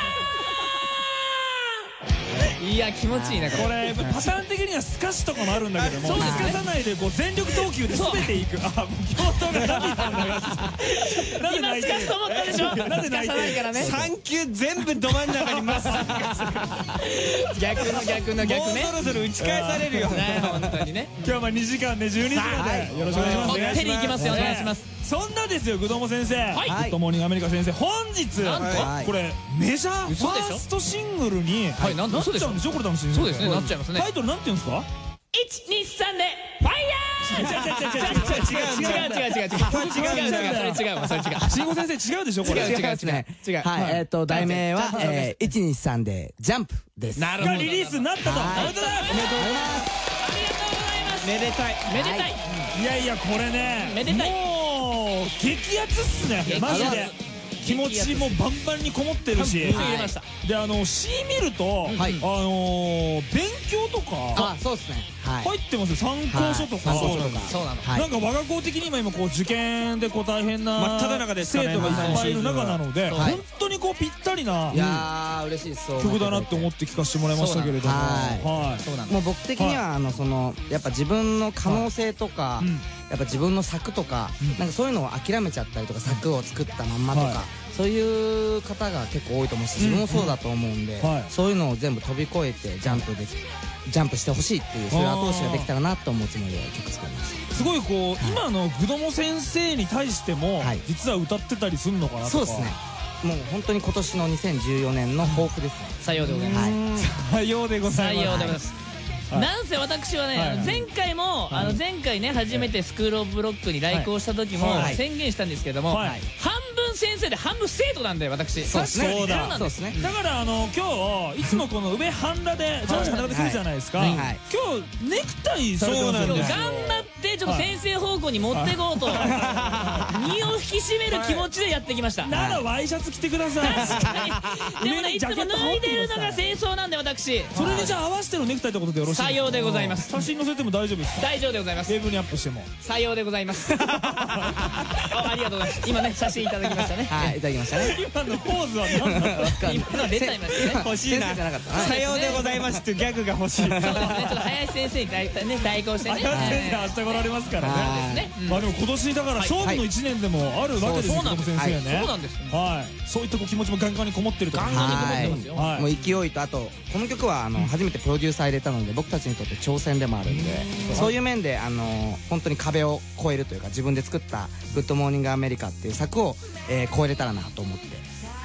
ーいや気持ちいいなここれれパターン的にはスカシとかもあるんだけども、 そうですねスカさないでこう全力投球で全ていく。あ、もう京都が涙を流してなんで今泣いてるすかすと思ったでしょなんで泣いてるすかさないからね三球全部ど真ん中にまっすぐ。 逆の逆の逆ねもうそろそろ打ち返されるよ。 ね本当にね今日はまあにじかんねじゅうにじまでよろしくお願いします。 こってりいきますよお願いしますそんなですよ、グドモ先生、 はいグッドモーニングアメリカ先生、本日なんとはいこれメジャーフ嘘でしょァーストシングルにはいなんなっ嘘でしょちゃうんでしょ、これ多分そうですねなっちゃいますねタイトルなんていうんですか？ いちにさんでファイヤー違う違う違う違う違う違う違う違う違う違うそれ違うわそれ違う慎吾先生違うでしょこれ。 違う違うですね。 違うはい、えっと題名はえいちにさんでジャンプです。 なるほどがリリースになったと。 はいおめでとうございます。 ありがとうございますめでたい。 めでたいいやいやこれね、 めでたいもう激アツっすね激アツマジで。気持ちもバンバンにこもってるし、 入れましたであの シー 見ると、 はいあのー勉強とかあ、そうですね。はい。 入ってますよ、参考書とか、 はい参考書とかそうなのはいなんか我が校的に今今こう受験でこう大変な真っ只中ですかね生徒がいっぱいいる中なので、 はい本当にこうぴったりないやー嬉しいです。そう曲だなって思って聴かせてもらいましたけれども、 そうなのはいそうなのもう僕的にはあのそのやっぱ自分の可能性とかうんやっぱ自分の作とかなんかそういうのを諦めちゃったりとか作を作ったまんまとはいかそういう方が結構多いと思うし自分もそうだと思うんではいそういうのを全部飛び越えてジャンプでジャンプしてほしいっていうそういう後押しができたらなと思うつもりで曲作りましすごいこう今のグドモ先生に対してもはい実は歌ってたりするのかなとか。 たそうですねもう本当に今年のにせんじゅうよねんの抱負ですね採用でございますはい採用でござい採ます。 用でございますはいなんせ私はね、 はいあの前回も、あの前回ね初めてスクールオブロックに来校した時もはい宣言したんですけども、 はい半分先生で半分生徒なんで私そうですねそうなんでそうですすねだからあの今日いつもこの上半裸でジャージ裸で来るじゃないですか。 はい今はい日ネクタイされてますよね。 今日頑張ってちょっと先生方向に持っていこうと身を引き締める気持ちでやってきましたならワイシャツ着てください。 確かにでもねいつも脱いでるのが清掃なんで私それにじゃあ合わせてのネクタイってことでよろしいですか？ 採用でございます写真載せても大丈夫ですか？ 大丈夫でございますウェブにアップしても。 採用でございますあありがとうございます今ね写真いただきましたねはいいただきましたね今のポーズは何だったんですか？ 今の出ちゃいましたね欲しいな。 先生じゃなかったさようでございますっていうギャグが欲しい。 そうですねちょっと林先生に代ね代行してね林先生明日来られますからはいね。 ねうんまあでも今年だから勝負の一年でもあるわけですよ、 そうなんです先生ね。 そうなんですはい。そういったこう気持ちもガンガンにこもってると。 ガンガンにこもってますよはい。 もう勢いとあとこの曲はあの初めてプロデューサー入れたので僕たちにとって挑戦でもあるんでそういう面であの本当に壁を越えるというか自分で作った「グッドモーニングアメリカ」っていう作をえー超えれたらなと思って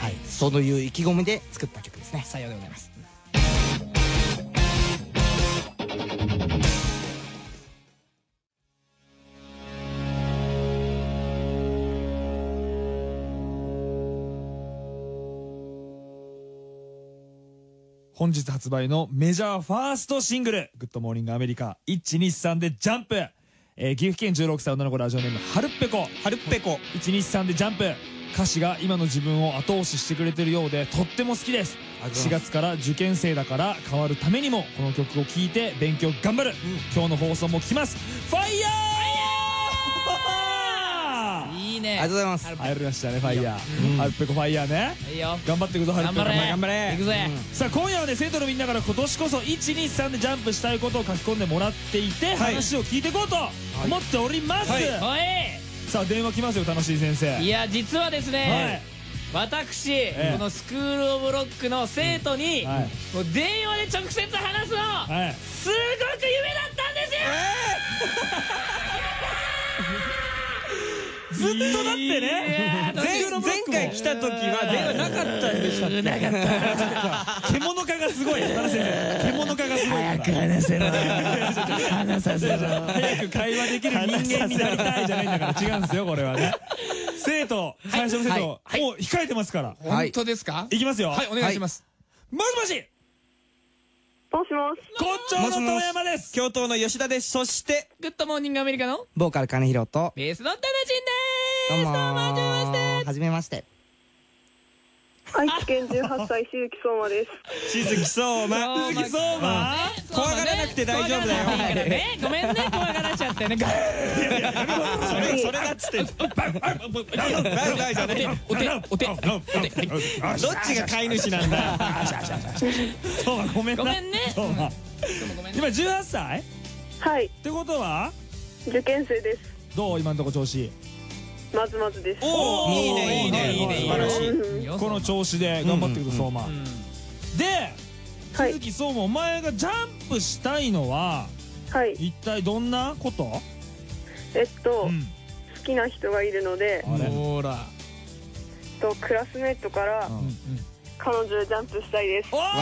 はい、そういう意気込みで作った曲ですね。 採用でございます。 本日発売のメジャーファーストシングル「グッドモーニングアメリカいちにさんでジャンプ」、えー、岐阜県じゅうろくさい女の子ラジオネームはるっぺこ。 はるっぺこ。 いちにさんでジャンプ、歌詞が今の自分を後押ししてくれてるようでとっても好きです。しがつから受験生だから変わるためにもこの曲を聴いて勉強頑張る、うん、今日の放送も聴きます。ファイヤーいいね。 ありがとうございます。 入りましたね、ファイヤー。はるっぺこファイヤーね。 いいよ。 頑張っていくぞ、はるっぺこ。 頑張れ頑張れ。 いくぜ。 さあ今夜はね、生徒のみんなから今年こそいちにさんでジャンプしたいことを書き込んでもらっていて、話を聞いていこうと思っております。 はい。 さあ電話来ますよ、楽しい先生。 いや実はですね、私えこのスクールオブロックの生徒にはいもう電話で直接話すのはいすごく夢だったんですよ。 ずっとだってね、 前前回来た時は電話なかったんでしたっけ。 なかった。 獣化がすごい、田中先生。獣化がすごいから。 早く話せろ。話させろ。 早く会話できる人間になりたいじゃないんだから違うんですよ、これはね。生徒、最初の生徒、もう控えてますから。 はい本当ですか。 いきますよ。 はい、お願いします。 もしもし、 もしもし。 校長の遠山です。 教頭の吉田です。そしてグッドモーニングアメリカのボーカル金広と、 ベースのタナチンでどうもーす。どうもはじめまして。 はじめまして。 愛知県じゅうはっさいしずきそうまです。 しずきそうま。 そう鈴木相馬。 怖がらなくて大丈夫だよ。 怖がらないからね。ごめんね、怖がらしちゃってね。 それそれだっつってんの。バイバイじゃねえよ。 お手お手お手。 どっちが飼い主なんだ。 そうま、ごめんな。 ごめんね。 そうま。今じゅうはっさい？ はい、 ってことは受験生です。 どう今のとこ調子？ まずまずです。 おお、いいねいいねいいね、素晴らしい。 うんこの調子で頑張ってくる相馬。で、 はい鈴木相馬、お前がジャンプしたいのははい、 一体どんなこと？ えっと、 うん好きな人がいるので、 あれほら。 えっとクラスメートからうん彼女でジャンプしたいです。 おーはい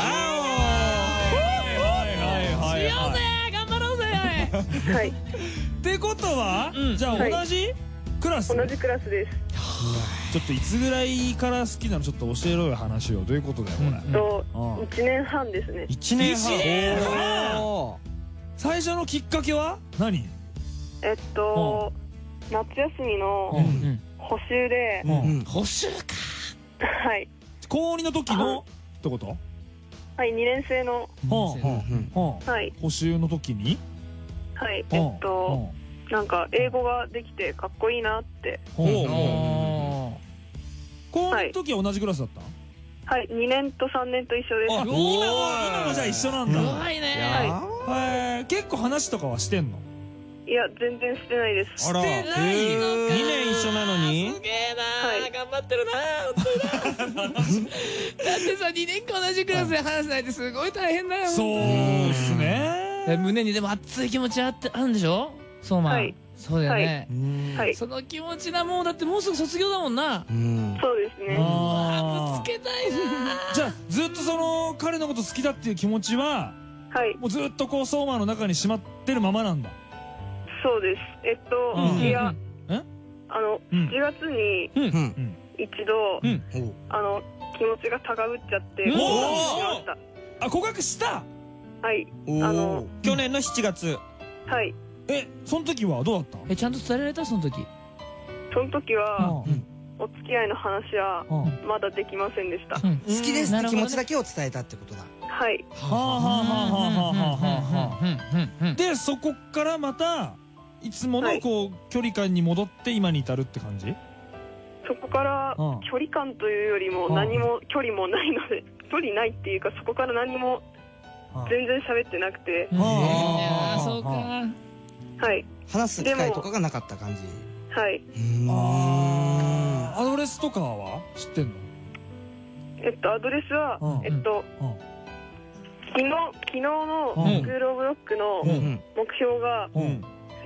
はいはいしようぜ、頑張ろうぜ。 はい、 ってことはうんじゃあはい同じクラス？ 同じクラスです。 ちょっといつぐらいから好きなのちょっと教えろよ、話を。どういうことだよこれ。 えっとうんいちねんはんですね。 一年半。 一年半。 おー最初のきっかけは何？ えっと夏休みのうん補習で、 うんうん補習か。 はい高にの時のってこと？ はい、にねん生のはうんうんあはあはい補習の時に？ はいえっとなんか英語ができてかっこいいなって。 ほうほう。 お高にの時は同じクラスだった？ はい、にねんとさんねんと一緒です。 あ、今は今もじゃあ一緒なんだ。 怖いね。 へえ、結構話とかはしてんの？ いや全然してないです。 あら、 してないへのかーにねん一緒なのに。 すげえなー、 はい頑張ってるなー、本当にな。だってさ、にねんかん同じクラスで話せないってすごい大変だよ。 そうっすね。 え胸にでも熱い気持ちあってあるんでしょ、そうまん。 はいそうだよね。 はい、 その気持ちだ、もうだってもうすぐ卒業だもんな。 うんそうですね。 あつけたいなーじゃあずっとその彼のこと好きだっていう気持ちははい、 もうずっとこう相馬の中にしまってるままなんだ。 そうです。えっと、 うんいや、 えあの、 うんしちがつにうん一度、 うんおあの、気持ちが高ぶっちゃって、 おー告白しました。 あ、告白した。 はい、 おあの去年のしちがつ。 はい。 え、その時はどうだっえ、ちゃんと伝えられたその時。 その時た？ は、 うんお付き合いの話は、 うんまだできませんでした。 好きですって気持ちだけを伝えたってことだ。 はい、 はあはあはあはあはあはあはあ。 で、 でそこからまたいつものこう距離感に戻って今に至るって感じ？ そこからうん距離感というよりもうん何も距離もないので、距離ないっていうかそこから何も全然喋ってなくて、 いやあーー、そうか。 はい、 話す機会とかがなかった感じ。 はい。 うーんあーアドレスとかは知ってんの？ えっと、アドレスはうん、 えっと、 うん昨日、昨日のうんスクールオブロックのうんうん目標が、 うんえ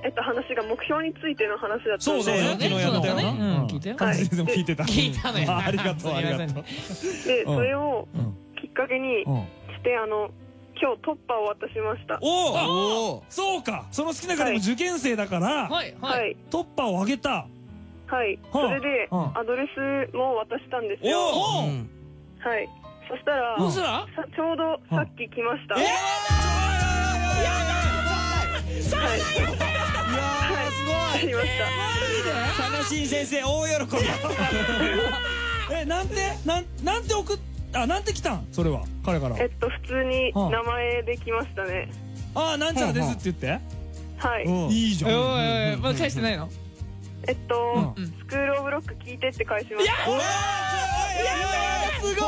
えっと、話が目標についての話だったので。 そうだよね。 昨日やったよな。 うん聞いたよ。 完全に聞いてた。 聞いたのよ。 ありがとうありがとう。 で、それをきっかけにして、あの、今日突破を渡しました。 おお、そうか。その好きな彼も受験生だから、 はいはい。 突破をあげた。 はい。それで、アドレスも渡したんですよ。はい。そしたら、 どうしたらちょうどさっき来ました。 えそうだよ。すごい。来ました。 悲しい先生大喜び。 え、なんてなんなんて送っあなんて来たんそれは彼から。 えっと普通に名前で来ましたね。 ああなんちゃらですって言って。 はい。 いいじゃん。 おいおいまだ返してないの？ えっとスクールオブロック聞いてって返しました。 すごいすごいすごい。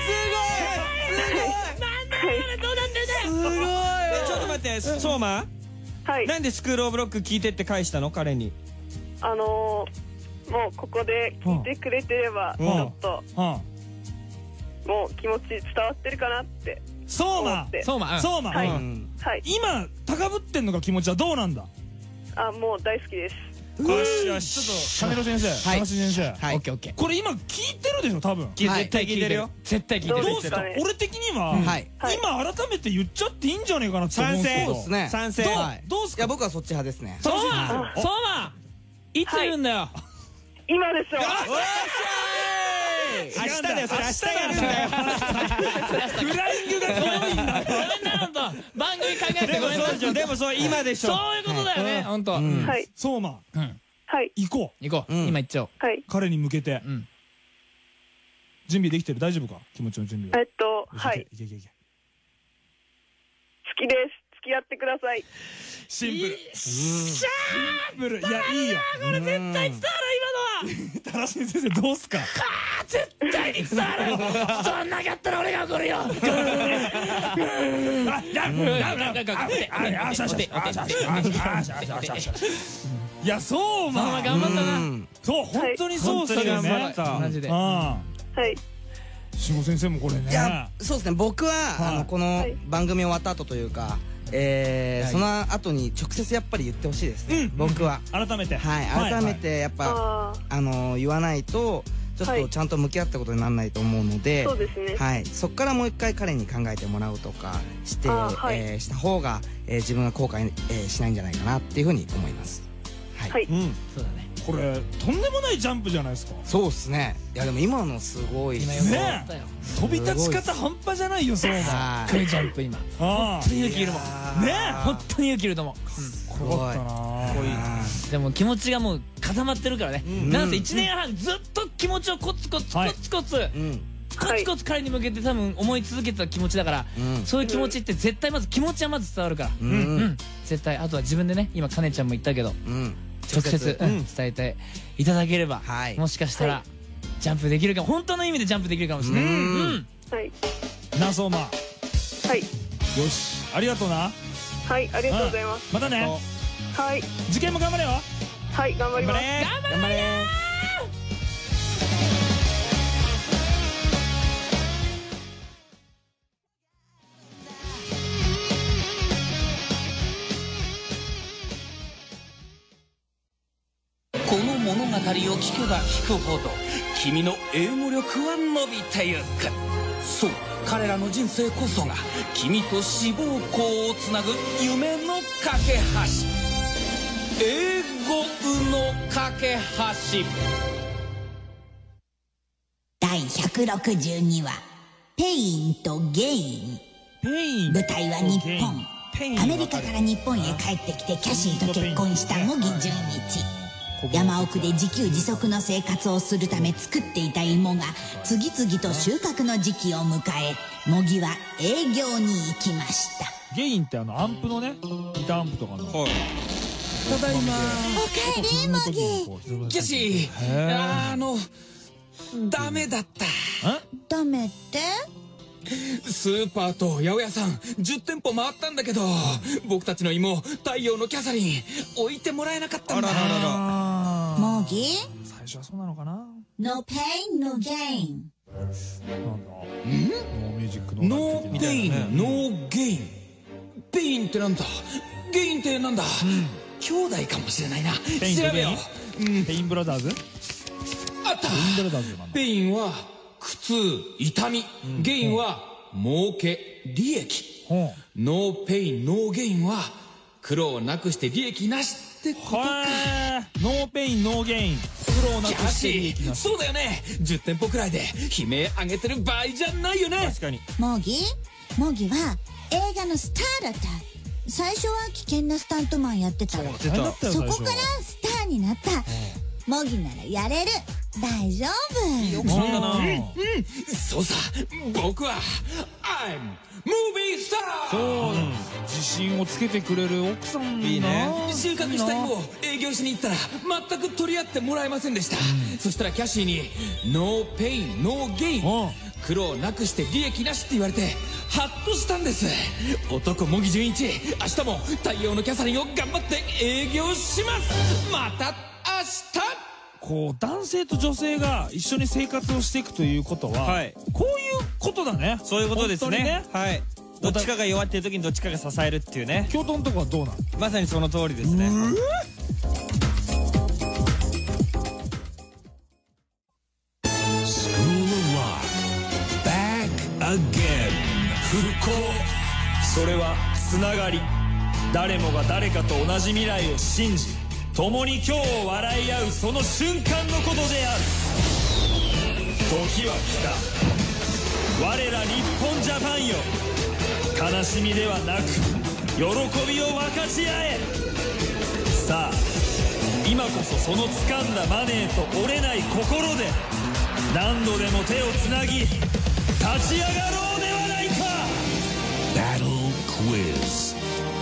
なんでどうなってんだよ。 すごい。ちょっと待って相馬。 はい。 なんでスクールオブロック聞いてって返したの彼に。 あのもうここで聞いてくれてればちょっともう気持ち伝わってるかなって相馬相馬相馬。 はい。 今高ぶってんのか気持ちはどうなんだ。 あもう大好きです。 よしよし。 ちょっと金野先生金先生。 オッケーオッケー。 これ今聞いてるでしょ多分。 絶対聞いてるよ。 絶対聞いてる。 どうすか俺的には今改めて言っちゃっていいんじゃねえかなって思うんですけど。 そうですね。 賛成。 どうすか。 いや僕はそっち派ですね。 相馬相馬いつ言うんだよ。 今でしょ。 明日だよそれ明日やるんだよ。 フライングが強いんだよ。 ごめんな本当番組考えてごめんな。 でもでもそう今でしょ。 そういうことだよね本当。 はい。 相馬はい行こう。 行こう今行っちゃおう。 はい。 彼に向けて準備できてる大丈夫か気持ちの準備は。 えっとはい。 いけいけいけ。 好きです。付き合ってください。 シンプル。シンプル。いやいいよ。 これ絶対伝わる今のは。 田中先生どうすか。 絶対に伝わる。そんなかったら俺が怒るよ。 いやそうまあ頑張ったな。 そう本当にそうっすよね。 マジで。 はい。 慎吾先生もこれね。 いやそうですね僕はあのこの番組終わった後というか。えー、その後に直接やっぱり言ってほしいですね、僕は改めてはい改めてやっぱあの言わないとちょっとちゃんと向き合ったことにならないと思うので、 そうですね、 はい、そこからもう一回彼に考えてもらうとかしてえした方がえ自分が後悔えしないんじゃないかなっていうふうに思います。 はい、 うんそうだね。これとんでもないジャンプじゃないですか。 そうっすね。いやでも今のすごいね。飛び立ち方半端じゃないよそうだ。 クイジャンプ今。本当に勇気いるもん。ね本当に勇気いると思う。 怖かったな。 でも気持ちがもう固まってるからね。なんせいちねんはんずっと気持ちをコツコツコツコツコツコツ彼に向けて多分思い続けてた気持ちだから、そういう気持ちって絶対まず気持ちはまず伝わるから。絶対あとは自分でね今カネちゃんも言ったけど。直接伝えていただければもしかしたらジャンプできるかも。本当の意味でジャンプできるかもしれない。 はいな相馬。 はいよしありがとうな。 はいありがとうございます。 またね。 はい受験も頑張れよ。 はい頑張ります。 頑張れ。 この物語を聞けば聞くほど君の英語力は伸びてゆく。そう彼らの人生こそが君と志望校をつなぐ夢の架け橋。英語の架け橋。 だいひゃくろくじゅうにわペインとゲイン。舞台は日本。アメリカから日本へ帰ってきてキャシーと結婚した茂木純一。山奥で自給自足の生活をするため作っていた芋が次々と収穫の時期を迎え、茂木は営業に行きました。 ゲインってあのアンプのねギターアンプとかの。ただいま。 おかえり茂木。 キャシーあのダメだった。 ダメって？ スーパーと八百屋さんじゅってんぽ回ったんだけど僕たちの芋太陽のキャサリン置いてもらえなかったんだ。 茂木最初はそうなのかな。 No pain no gain。 なんだノーミュージックノーペインノーゲイン。ペインってなんだゲインってなんだ。 兄弟かもしれないな。 ペインと調べよゲインペインブラザーズ。 あった。 ペインブラザーズなんだ。 ペインは苦痛、痛み、ゲインは儲け、利益。ノーペインノーゲインは苦労なくして利益なしってことか。 ノーペインノーゲイン、苦労なくして利益なし。 そうだよね。じゅってんぽくらいで悲鳴上げてる場合じゃないよね。 確かに。 モギモギは映画のスターだった。最初は危険なスタントマンやってたの。そこからスターになった。モギならやれる。大丈夫。 よくそうだな。うん、うん、そうさ。僕は I'm movie star。 そう、自信をつけてくれる奥さんいいね。収穫した芋を営業しに行ったら全く取り合ってもらえませんでした。そしたらキャシーにノーペインノーゲイン、苦労なくして利益なしって言われてハッとしたんです。男茂木純一、明日も太陽のキャサリンを頑張って営業します。また明日。 こう男性と女性が一緒に生活をしていくということは、はい、こういうことだね。 そういうことですね。ね、はい。どっちかが弱ってる時にどっちかが支えるっていうね。 京都のとこはどうなの？ まさにその通りですね。 復興、それはつながり。誰もが誰かと同じ未来を信じ、共に今日を笑い合うその瞬間のことである。時は来た。我ら日本ジャパンよ、悲しみではなく喜びを分かち合え。さあ今こそその掴んだマネーと折れない心で何度でも手をつなぎ立ち上がろうではないか。 Battle Quiz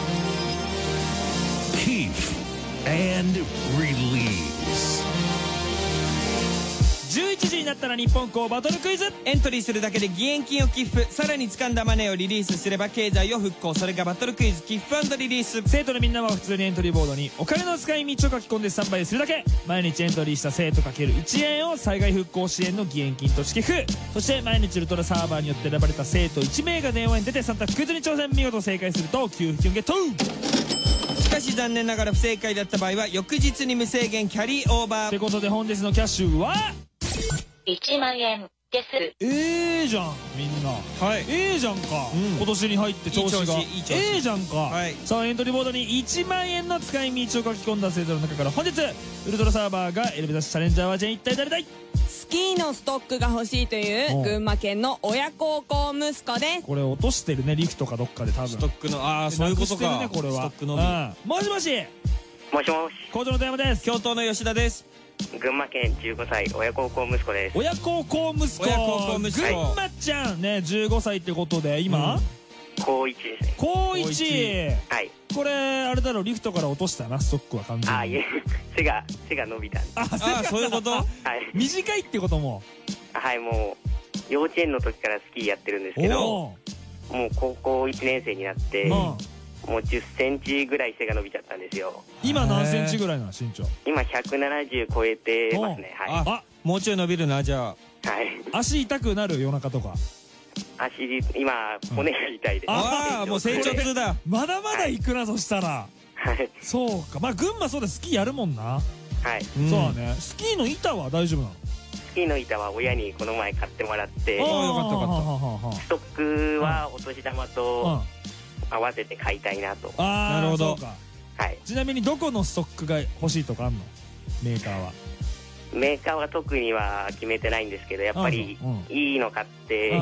Keep and Release。 じゅういちじになったら日本校バトルクイズ。 エントリーするだけで義援金を寄付、さらに掴んだマネーをリリースすれば経済を復興。それがバトルクイズ寄付&リリース。 生徒のみんなは普通にエントリーボードにお金の使い道を書き込んでスタンバイするだけ。毎日エントリーした生徒 ×いち 円を災害復興支援の義援金として寄付。そして毎日ウルトラサーバーによって選ばれた生徒いち名が電話に出てさん択クイズに挑戦。見事正解すると給付金ゲット。 しかし残念ながら不正解だった場合は翌日に無制限キャリーオーバー。 ってことで本日のキャッシュはいちまんえんです。 ええじゃんみんな。はい。ええじゃんか。今年に入って調子が。ええじゃんか。はい。さあエントリーボードにいちまんえんの使い道を書き込んだ生徒の中から本日ウルトラサーバーが選び出すチャレンジャーはじゃあ一体誰だい？ スキーのストックが欲しいという群馬県の親孝行息子です。 これ落としてるね、リフトかどっかで多分。 ストックの、ああそういうことか。 ねこれは。 ストックのみ。 もしもし。 もしもし。 工場の富山です。 京都の吉田です。 群馬県じゅうごさい親孝行息子です。 親孝行息子。 親孝行息子。 群馬ちゃんね、じゅうごさいってことで今、 高いちですね。 高いち。 はい。 これあれだろう、リフトから落としたな、ストックは完全に。 あ、いえ、背が背が伸びた。 あ、そういうこと。はい。短いってことも。 はい、もう幼稚園の時からスキーやってるんですけど、もう高校いちねん生になって、もうじゅっセンチぐらい背が伸びちゃったんですよ。 今何センチぐらいなの身長？ 今ひゃくななじゅう超えてますね。はい。 あ、もうちょい伸びるなじゃあ。 はい。 足痛くなる夜中とか？ 足今骨が痛いです。 ああ、もう成長痛だ。 まだまだ行くな、そしたら。 はい。 そうか。まあ群馬そうだ、スキーやるもんな。 はい。 そうだね。スキーの板は大丈夫なの？ スキーの板は親にこの前買ってもらって、 ああ、よかったよかった。 ストックはお年玉と合わせて買いたいなと。 ああ、なるほど。 はい。 ちなみにどこのストックが欲しいとかあんの？メーカーは。 メーカーは特には決めてないんですけど、やっぱりいいの買って、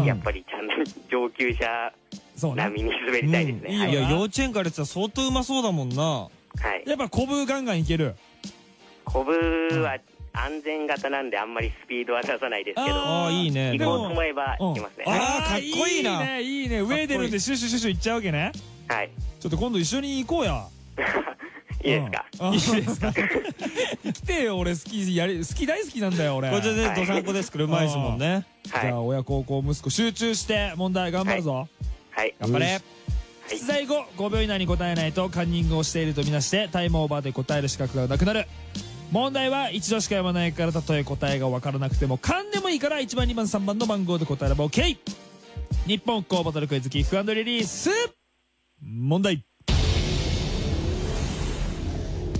やっぱりちゃんと上級者並みに滑りたいですね。 いや、幼稚園からやってたら相当うまそうだもんな。はい。 やっぱコブガンガンいける？ コブは安全型なんであんまりスピードは出さないですけど、 ああ、いいね。 行こうと思えば行きますね。 ああ、かっこいいな。 いいね、いいね。上出るんでシュシュシュシュいっちゃうわけね。 はい。 ちょっと今度一緒に行こうや。 いいですか？ いいですか？来てよ、俺スキーやり、スキー大好きなんだよ俺。 これ全然どさんこですけどうまいですもんね。 じゃあ親孝行息子集中して問題頑張るぞ。 はい。 頑張れ。 出題後ごびょう以内に答えないとカンニングをしているとみなしてタイムオーバーで答える資格がなくなる。問題は一度しか読まないから、たとえ答えが分からなくても勘でもいいからいちばんにばんさんばんの番号で答えれば OK。 日本校バトルクイズ寄付&リリース問題。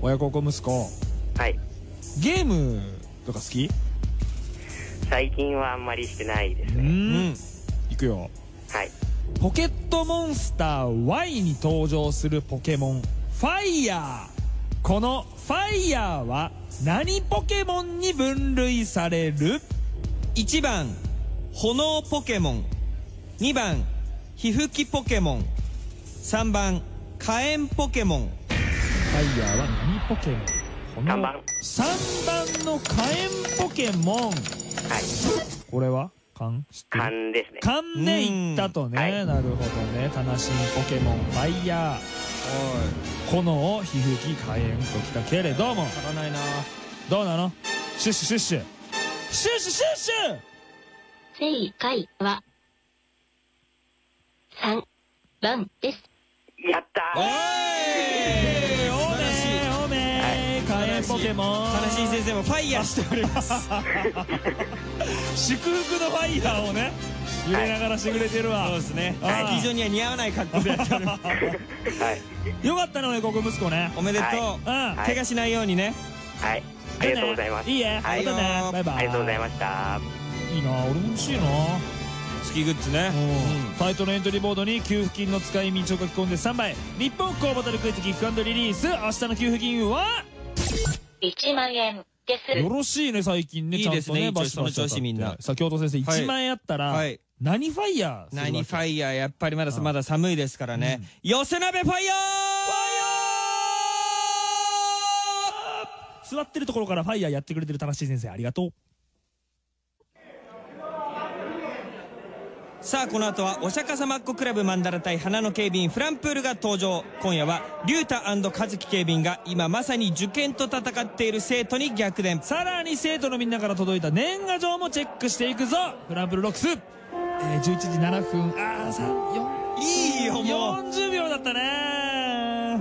親孝行息子、 はい。 ゲームとか好き？ 最近はあんまりしてないですうね。 ん。いくよ。 はい。 ポケットモンスター ワイ に登場するポケモンファイヤー。このファイヤーは何ポケモンに分類される？ いちばん炎ポケモン、にばん火吹きポケモン、さんばん火炎ポケモン。 ファイヤーは何ポケモン？ さんばん。 さんばんの火炎ポケモン。 はい。 これは缶？ 缶ですね。 缶でいったとね、 はいなるほどね。悲しみポケモンファイヤー、炎を火吹き火炎ときたけれども、 足らないな。 どうなの？シュッシュシュッシュシュッシュシュッシュ。 正解はさんばんです。 やったー。 おーい、 おめおめ火炎ポケモン。 悲しい先生もファイヤーしております祝福のファイヤーをね揺れながらしてくれてるわ。 そうですね。スキあーー場には似合わない格好でやっておりますはい。 よかったのね、ここ息子ね。 おめでとう。 うん怪我しないようにね。 はい。ありがとうございます。 いいえ、 はいまたね、バイバイ。 ありがとうございました。 いいな、俺も欲しいな。 スキーグッズね。 ファイトのエントリーボードに給付金の使い道を書き込んでスタンバイ。日本公募タルクイズギフトリリース。明日の給付金はいちまんえんです。 よろしいね、最近ね。 いいですねちゃんといい調子その調子みんなさあ、京都先生、いちまんえんやったら、 はい何ファイヤーするわけ？ 何ファイヤー、やっぱりまだまだ寒いですからね。寄せ鍋ファイヤー。 座ってるところからファイヤーやってくれてる正しい先生、ありがとう。 さあこの後はお釈迦様っ子クラブマンダラ対花の警備員フランプールが登場。今夜はリュウタ&カズキ警備員が今まさに受験と戦っている生徒に逆伝。 さらに生徒のみんなから届いた年賀状もチェックしていくぞ。フランプールロックス、えー、じゅういちじななふん、あーさんよんいいよもうよんじゅうびょうだったね。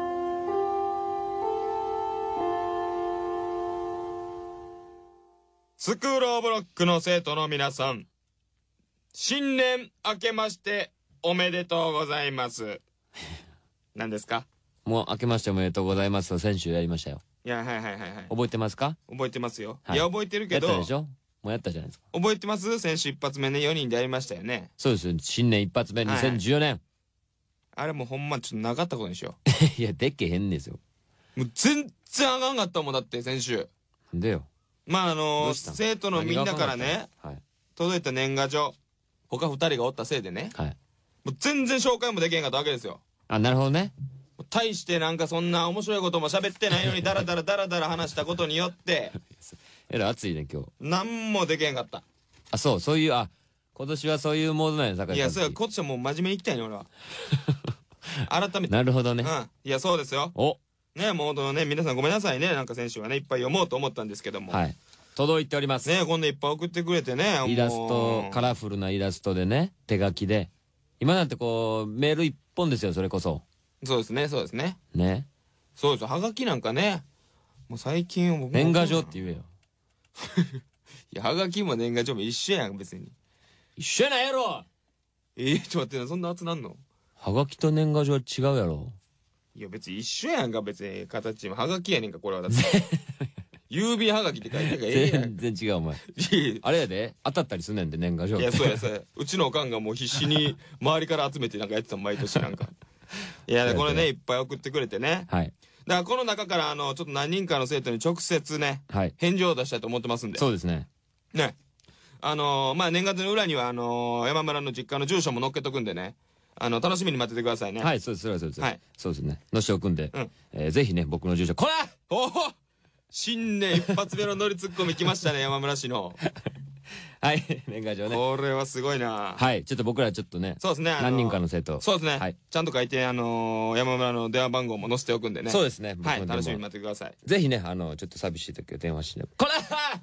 スクールオブロックの生徒の皆さん、新年明けましておめでとうございます。何ですか？ もう明けましておめでとうございますを先週やりましたよ。 いや、はいはいはいはい。 覚えてますか？ 覚えてますよ。 はいいや、覚えてるけど。 やったでしょ？もうやったじゃないですか。 覚えてます？先週一発目ね、よにんでやりましたよね。 そうですよ。新年一発目、にせんじゅうよねん。 あれもうほんまちょっとなかったことにしよいや、でっけへんですよ。 う。もう全然あかんかったもんだって、先週。 なんでよ。 まああのー、 どうしたん生徒のみんなからね、 はい。 届いた年賀状。他二人がおったせいでね。 はい。 もう全然紹介もできへんかったわけですよ。 あ、なるほどね。 大してなんかそんな面白いことも喋ってないのにダラダラダラダラ話したことによってえらい暑いね、今日。 何もできへんかった。 あ、そう、そういう、あ、今年はそういうモードなんや、酒井さん。 いや、そうや、こっちはもう真面目にいきたいね、俺は。改めて。 なるほどね。 うん。いや、そうですよ。 おね、もうね、皆さんごめんなさいね。なんか先週はね、いっぱい読もうと思ったんですけども。 はい。届いております。 ね、今度いっぱい送ってくれてね。 イラスト、カラフルなイラストでね、手書きで。今なんてこう、メール一本ですよ、それこそ。 そうですね、そうですね。 ね。 そうですよ、はがきなんかね。もう最近は僕も年賀状って言えよ。 いや、はがきも年賀状も一緒やん、別に。 一緒やないやろ。 えー、ちょっと待ってな、そんな熱なんの？ はがきと年賀状は違うやろ。 いや、別に一緒やんか、別に。形も。はがきやねんか、これはだって。郵便はがきって書いてるからええやん。 全然違う、お前。あれやで、当たったりすんねんで、年賀状。 いや、そうや、そうや。うちのおかんがもう必死に周りから集めてなんかやってたの、毎年なんか。いや、これね、いっぱい送ってくれてね。 はい。 だからこの中から、あの、ちょっと何人かの生徒に直接ね、 はい。 返事を出したいと思ってますんで。 そうですね。 ね。あのー、まあ、年賀状の裏には、あのー、山村の実家の住所も載っけとくんでね。あの、楽しみに待っててくださいね。 はい、そうです、そうです、そうです。 はい。 そうですね。のしておくんで。 うん。 えー、ぜひね、僕の住所、こらおお新年一発目の乗りツッコミ来ましたね、山村市の。 はい、年賀状ね。 これはすごいな。 はい、ちょっと僕らちょっとね。 そうですね。あのー何人かの生徒。 そうですね。 はい。 ちゃんと書いて、あのー、山村の電話番号も載せておくんでね。 そうですね。 はい、楽しみに待ってください。 ぜひね、あの、ちょっと寂しい時は電話して。こら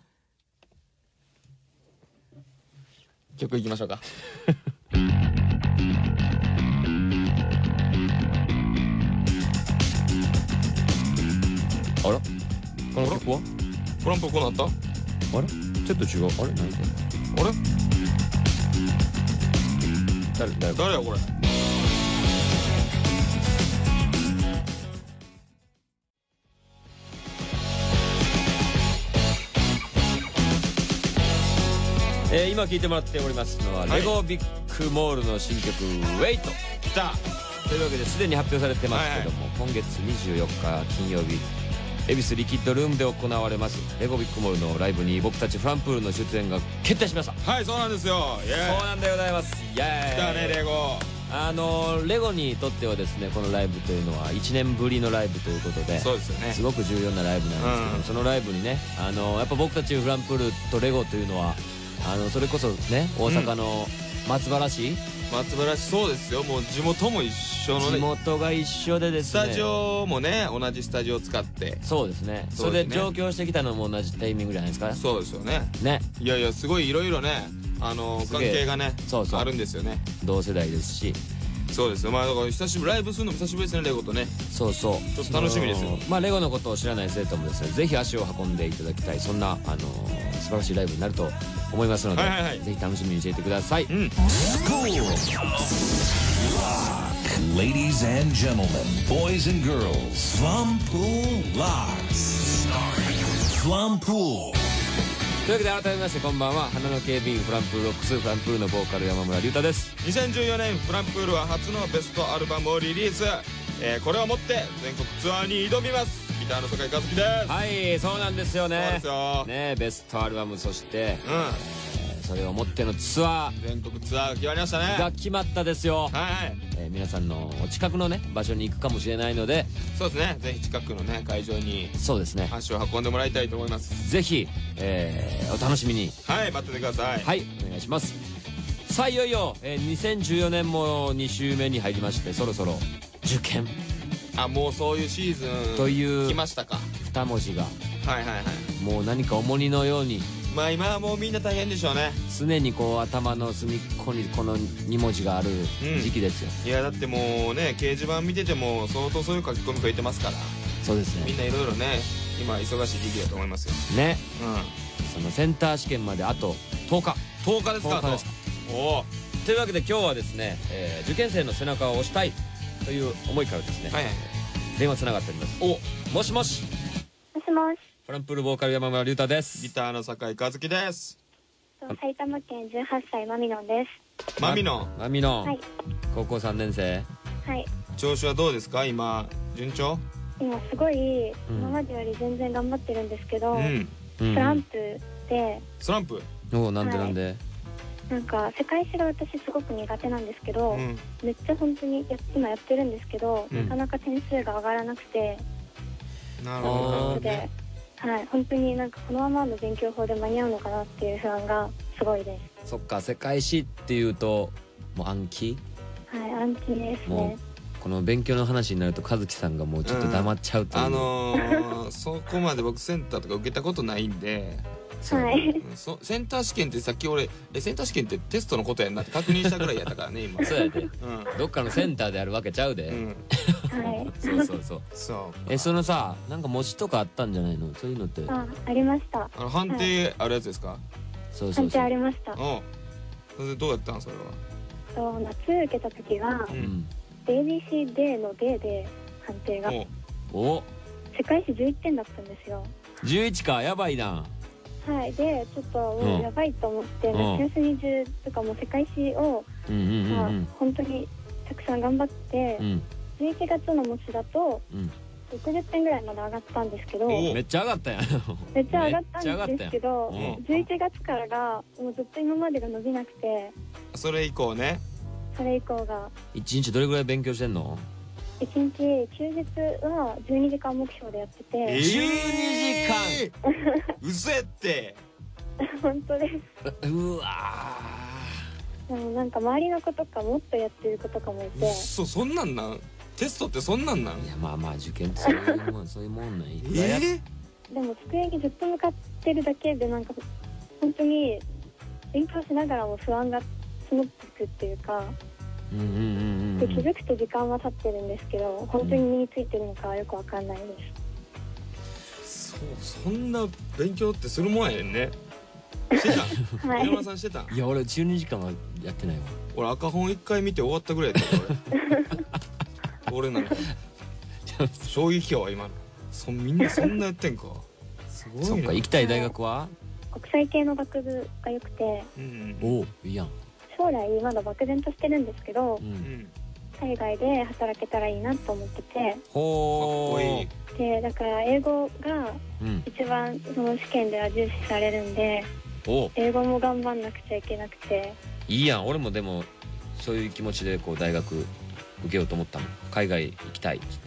曲いきましょうか。 あらこの曲はトランプこうなったあれちょっと違う。あれ何これあれ誰誰誰やこれ。 えー今聴いてもらっておりますのは、 はいレゴビッグモールの新曲「ウェイト」 来た。 というわけですでに発表されてますけども、今月にじゅうよっか金曜日恵比寿リキッドルームで行われますレゴビッグモールのライブに僕たちフランプールの出演が決定しました。 はいそうなんですよ。イエーイ。 そうなんでございます。イエーイ。 来たねレゴ。 あのレゴにとってはですね、このライブというのはいちねんぶりのライブということで、 そうですよね。 すごく重要なライブなんですけど、 うんそのライブにね、あのやっぱ僕たちフランプールとレゴというのはあのそれこそね、大阪の松原市、 松原市、そうですよ。もう地元も一緒のね、 地元が一緒でですね、 スタジオもね同じスタジオを使って。 そうですね。それで上京してきたのも同じタイミングじゃないですか。 そうですよね。 ね。 いやいやすごいいろいろね、あの関すげえ係がねそうそうあるんですよね。 同世代ですし。 そうですよ。まあだから久しぶり、ライブするのも久しぶりですねレゴとね。 そうそう。 ちょっと楽しみですよ。 まあレゴのことを知らない生徒もですね、ぜひ足を運んでいただきたい、そんなあの素晴らしいライブになると思いますので、 はいはいはい、 ぜひ楽しみにしていてください。うん。 Ladies and gentlemen, boys and girls, Flumpool Locks. Flumpool. というわけで改めましてこんばんは、花の警備員フランプールロックスフランプールのボーカル山村隆太です。 にせんじゅうよねんフランプールは初のベストアルバムをリリース、えー、これをもって全国ツアーに挑みます。ギターの坂井和樹です。 はい、そうなんですよね。 そうですよね、ベストアルバム、そしてうん、 えーそれをもってのツアー、 全国ツアーが決まりましたね。 が決まったですよ。 はい、 えー皆さんのお近くのね場所に行くかもしれないので、 そうですね、ぜひ近くのね会場にそうですね、 足を運んでもらいたいと思います。 ぜひ、えーお楽しみに。 はい、待っててください。 はい、お願いします。さあいよいよ、えーにせんじゅうよねんもに週目に入りまして、そろそろ受験あ、もうそういうシーズンという来ましたか。 二文字がはいはいはい。 もう何か重荷のように、 まあ今はもうみんな大変でしょうね。 常にこう頭の隅っこにこのに文字がある時期ですよ。 いやだってもうね、掲示板見てても相当そういう書き込み増えてますから。 そうですね。 みんないろいろね、今忙しい時期だと思いますよね。 うん。 そのセンター試験まであととおか。 とおかですか。 とおかですか。 おお。 というわけで今日はですね、えー受験生の背中を押したいという思いからですね、 はいはい、 電話つながっております。お、もしもし。 もしもし。 フランプールボーカル山村隆太です。 ギターの坂井和樹です。 埼玉県じゅうはっさいマミノンです。 マミノン。 マミノン。 はい。 高校さんねん生。 はい。 調子はどうですか今、順調？ 今すごい、 うん今までより全然頑張ってるんですけど、 うん。 スランプで、 スランプ？ おお、なんではいなんで。 なんか世界史が私すごく苦手なんですけど、 うん。 めっちゃ本当にや今やってるんですけど、 うんなかなか点数が上がらなくて、 なるほどで、 ね。 はい、本当になんかこのままの勉強法で間に合うのかなっていう不安がすごいでそっか、世界史っていうともう暗記。 す。はい、暗記ですもね。 うこの勉強の話になると和樹さんがもうちょっと黙っちゃうという、 あのー、そこまで僕センターとか受けたことないんで。 はい。 うんそセンター試験ってさっき俺えセンター試験ってテストのことやんなって確認したぐらいやったからね今。 そうやで、 うん。 どっかのセンターであるわけちゃうで、 うん。 はい。 そうそうそう。 そう。 え、そのさ、なんか模試とかあったんじゃないの、そういうのって。 あ、ありました。 あの判定あるやつですか？ そうそうそう。 判定ありました。 うん。それでどうやったんそれは？ そう、夏受けた時が、 う。 うんん。 エービーシーデー の デー で判定がおお、 世界史じゅういってんだったんですよ。 じゅういちか、やばいな。 はい。でちょっともうんうやばいと思って、 うん夏休み中とかも世界史を、 うんうんうんまあうん。 本当にたくさん頑張って、 うんじゅういちがつの模試だとうん。 ろくじゅってんぐらいまで上がったんですけど、 おめっちゃ上がったやん。 めっちゃ上がっためっちゃ上がったやんんですけど、 うんじゅういちがつからがもうずっと今までが伸びなくて、 それ以降ね。 それ以降が一日どれぐらい勉強してんの？ いちにち休日はじゅうにじかん目標でやってて、 えーじゅうにじかん。 うせって。 本当です。 うわでもなんか周りの子とかもっとやってる子とかもいて、 そそんなんなん？テストってそんなんなん？ ー。いや、まあまあ受験ってそういうもん、そういうもんない。 えでも机にずっと向かってるだけでなんか本当に勉強しながらも不安が募っていくっていうか、 うんうんうんうんで気うん。 づくと時間は経ってるんですけど、本当に身についてるのかはよくわかんないです。 そうそんな勉強ってするもんやねんね。してた。 はい山村さんしてた。 いや、俺じゅうにじかんはやってないわ。 俺赤本一回見て終わったぐらいだった俺。俺なんか衝撃やわ今の。そみんなそんなやってんか。すごいな。 そっか、行きたい大学は？ 国際系の学部が良くて、 おおいいやん。 将来まだ漠然としてるんですけど、 うん、 海外で働けたらいいなと思ってて、 ほーでだから英語が一番その試験では重視されるんで、 お英語も頑張んなくちゃいけなくて。 いいやん。俺もでもそういう気持ちでこう大学受けようと思ったもん。海外行きたいっつって。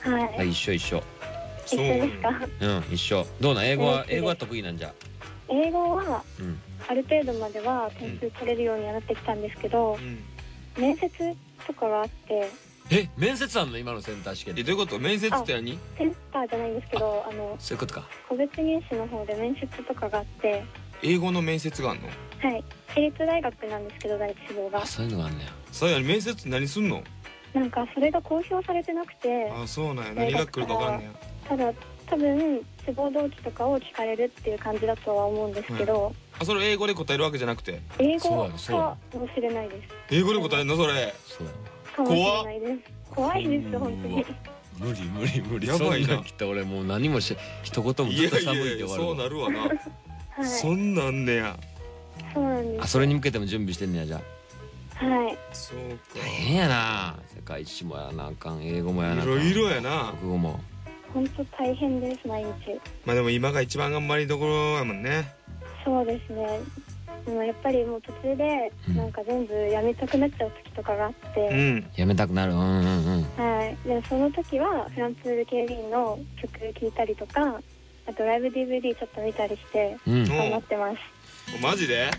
はい、 はい、一緒一緒。 一緒ですか？ うん一緒。どうなん？英語は英語は得意なんじゃ。 英語はうんある程度までは点数取れるようにはなってきたんですけど、面接とかがあって。 え、面接あんの今のセンター試験で？どういうこと？面接って何？ センターじゃないんですけど、あのそういうことか。 個別入試の方で面接とかがあって。 英語の面接があんの？ はい、私立大学なんですけど、第一志望が。 そういうのがあんねや。 そうや、面接って何すんの？ なんかそれが公表されてなくて。 あ、そうなんや。何が来るか分かんねや。 ただ多分志望動機とかを聞かれるっていう感じだとは思うんですけど、 あ、それ英語で答えるわけじゃなくて？ 英語かもしれないです。 英語で答えるのそれ？ そうかもしれないです。怖いです本当に。 無理無理無理。 やばいな。 そんなん来た俺もう何もし一言もずっと寒いって終わるわ。 そうなるわな。 はい、 そんなんねや。 そうなんです。 あ、それに向けても準備してんねや。じゃあはい。 そうか。 大変やな。世界史もやらなあかん、英語もやらなあかん、 いろいろやな。 国語も本当大変です毎日。 まあでも今が一番頑張りどころやもんね。 そうですね。でもやっぱりもう途中でなんか全部やめたくなっちゃう時とかがあって、 うん、やめたくなる。うんうんうん。 はい。でその時はフランプール警備員の曲聴いたりとか、あとライブ ディーブイディー ちょっと見たりして頑張ってます。 うん、マジで？はい。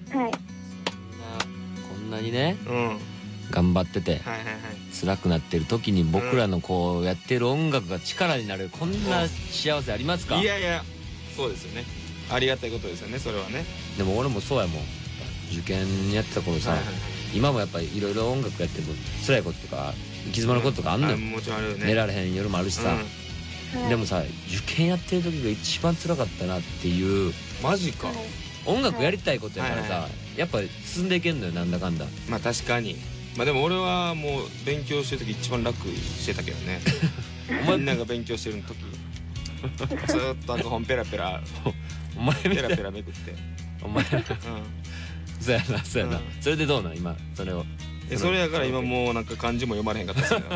こんなにね、 うん、 頑張ってて、 はいはいはい、 辛くなってる時に僕らのこうやってる音楽が力になる、こんな幸せありますか？ いやいや、そうですよね。ありがたいことですよね、それはね。 でも俺もそうやもん。受験やってた頃さ、はいはいはい、今もやっぱりいろいろ音楽やっても辛いこととか行き詰まることとかあんのよ、うん、 もちろんあるよね。 寝られへん夜もあるしさ、うん、でもさ、受験やってる時が一番辛かったなっていう。 マジか。 音楽やりたいことやからさ、はいはいはい、やっぱ進んでいけんのよ、なんだかんだ。 まあ確かに。まあでも俺はもう勉強してる時一番楽してたけどね。みんなが勉強してる時ずっと赤本ペラペラお前ペラペラめくってお前、うん、そうやなそうやな、うん、それでどうなん今それを。 えそれやから今もうなんか漢字も読まれへんかったです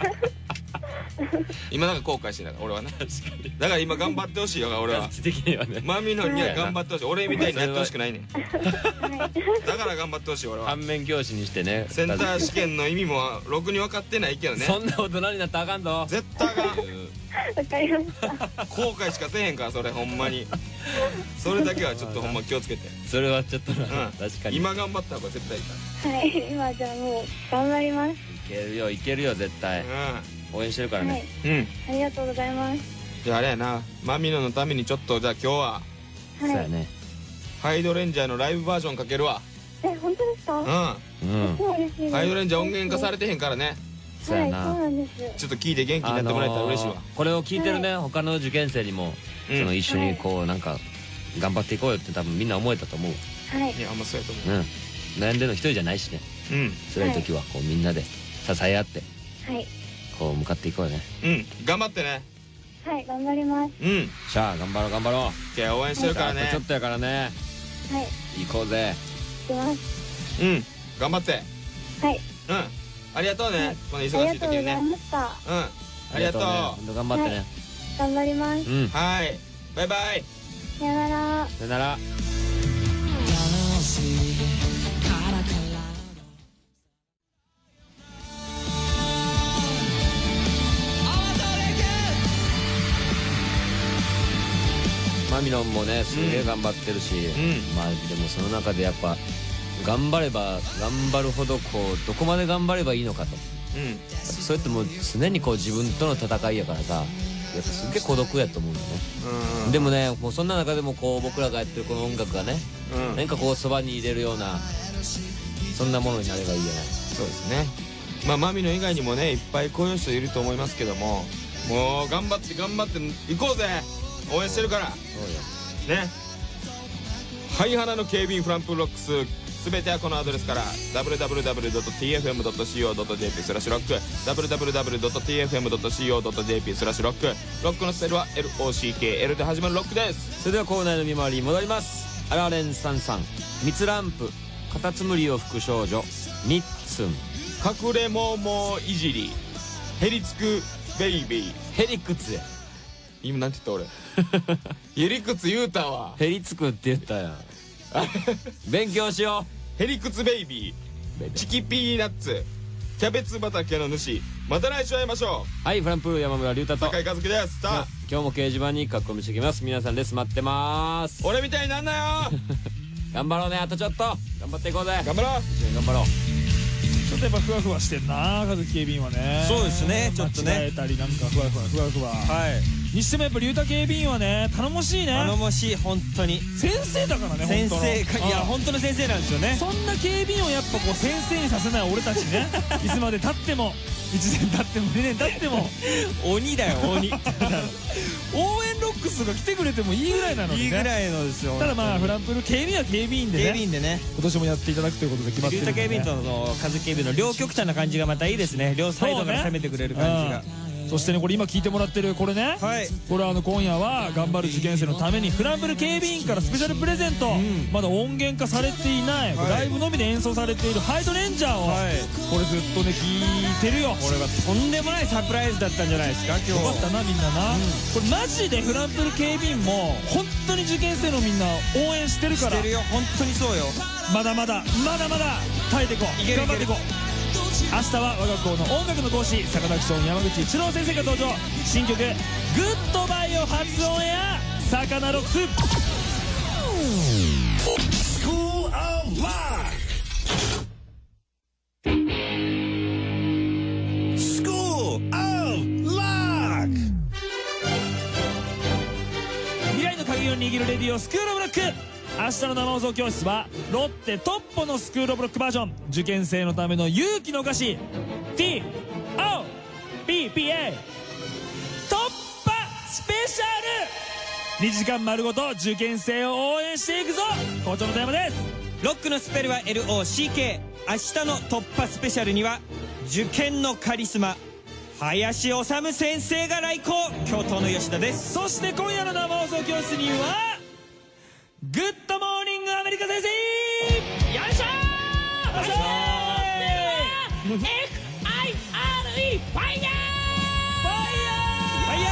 今なんか後悔してんだから俺はね。だから今頑張ってほしいよ俺は。マミノには頑張ってほしい。俺みたいにやってほしくないねん。だから頑張ってほしい俺は。 反面教師にしてね。 センター試験の意味もろくに分かってないけどね。 そんな大人になったらあかんぞ。 絶対あかん。 わかりました。 後悔しかせえへんからそれほんまに。それだけはちょっとほんま気をつけて。 それはちょっとな、うん、確かに今頑張った方が絶対いいから。はい、今じゃあもう頑張ります。いけるよいけるよ絶対、うん、応援してるからね、 はい、うん、ありがとうございます。 じゃああれやな、マミノのためにちょっとじゃあ今日は、はい、 そうやね、 ハイドレンジャーのライブバージョンかけるわ。 え、本当ですか？ うん、うん、ハイドレンジャー音源化されてへんからね。 そうやな、 はい、そうなんです。 ちょっと聞いて元気になってもらえたら嬉しいわ、 あのー、これを聞いてるね、はい、他の受験生にも、うん、その一緒にこうなんか頑張っていこうよって多分みんな思えたと思う。 はい、 いや、あんまそうやと思う。うん、悩んでるの一人じゃないしね、うん、辛い時はこうみんなで支え合って、 はい、こう向かっていこうよね。 うん、頑張ってね。 はい、頑張ります。 うん、 しゃあ頑張ろう頑張ろう。 じゃあ応援してるからね、 はい、ちょっとやからね。 はい、 行こうぜ。 行きます。 うん、頑張って。 はい、 うん、ありがとうね、はい、この忙しい時にね。 ありがとうございました。 うん、ありがとう、 本当頑張ってね、 はい、頑張ります。 うん、 はい、バイバイ。 さよなら。 さよなら。マミノンもねすげえ頑張ってるし、うん、まあでもその中でやっぱ頑張れば頑張るほどこうどこまで頑張ればいいのかと、うん、それってもう常にこう自分との戦いやからさ、やっぱすっげえ孤独やと思うんだよね、うん、でもねもうそんな中でもこう僕らがやってるこの音楽がね、うん、何かこうそばに入れるようなそんなものになればいいじゃない。 そうですね。まあマミノ以外にもねいっぱいこういう人いると思いますけども、もう頑張って頑張っていこうぜ、応援してるから。そうよね。ハイハナの警備員フランプロックスすべてはこのアドレスから ダブリューダブリューダブリュードットティーエフエムドットシーオードットジェーピー スラッシュロック ダブリューダブリューダブリュードットティーエフエムドットシーオードットジェーピー スラッシュロック。ロックのスペルは エルオーシーケーエル で始まるロックです。 それではコーナーの見回りに戻ります。あられんさんさん、みつランプ、カタツムリを吹く少女、ニッツン、 隠れモーモーいじり、ヘリつくベイビー。 ヘリクツや。 今なんて言った俺ヘリクツ言うたわ。 ヘリつくって言ったやん勉強しよう。ヘリクツベイビー、チキピーナッツ、キャベツ畑の主。また来週会いましょう。はい、フランプール山村隆太と酒井和樹です。さあ今日も掲示板に書き込みしてきます。皆さんレス待ってまーす。 俺みたいになんなよ頑張ろうね。あとちょっと頑張っていこうぜ。 頑張ろう頑張ろう。 ちょっとやっぱふわふわしてんな和樹警備員はね。 そうですね、ちょっとね間違えたりなんかふわふわふわふわ。 はいにしてもやっぱ龍太警備員はね頼もしいね。 頼もしい、本当に先生だからね。 先生か、いや本当の先生なんですよね。 そんな警備員をやっぱこう先生にさせない俺たちねいつまでたってもいちねん経ってもにねん経っても鬼だよ鬼応援ロックスが来てくれてもいいぐらいなのにね。 いいぐらいのですよ。 ただまあフランプール警備員は警備員でね、 警備員でね今年もやっていただくということで決まってるんでね。 龍太警備員との和樹警備員の両極端な感じがまたいいですね。両サイドから攻めてくれる感じが。 そしてねこれ今聞いてもらってるこれね、 はい、 これあの今夜は頑張る受験生のためにフランブル警備員からスペシャルプレゼント、うん、まだ音源化されていない、はい、ライブのみで演奏されているハイドレンジャーを、はい、これずっとね聞いてるよ。 これはとんでもないサプライズだったんじゃないですか今日。 よかったなみんなな、うん、これマジでフランブル警備員も本当に受験生のみんな応援してるから。 してるよ本当にそうよ。 まだまだまだまだ耐えていこう。 いける頑張っていこう。明日は我が校の音楽の講師サカナクション山口一郎先生が登場。新曲「グッドバイ」を初オンエア。サカナロックス School of Rock School of Rock 未来の鍵を握るレディオスクールオブロック。明日の生放送教室はロッテトッポのスクールオブロックバージョン。受験生のための勇気のお菓子 ティーオーピーピーエー 突破スペシャル。にじかん丸ごと受験生を応援していくぞ。校長のテーマです。 ロックのスペルは エルオーシーケー。 明日の突破スペシャルには受験のカリスマ林修先生が来校。教頭の吉田です。 そして今夜の生放送教室にはグッドモーニングアメリカ先生。 よいしょー。それでは エフアイアールイー ファイヤー。 ファイヤーファイヤ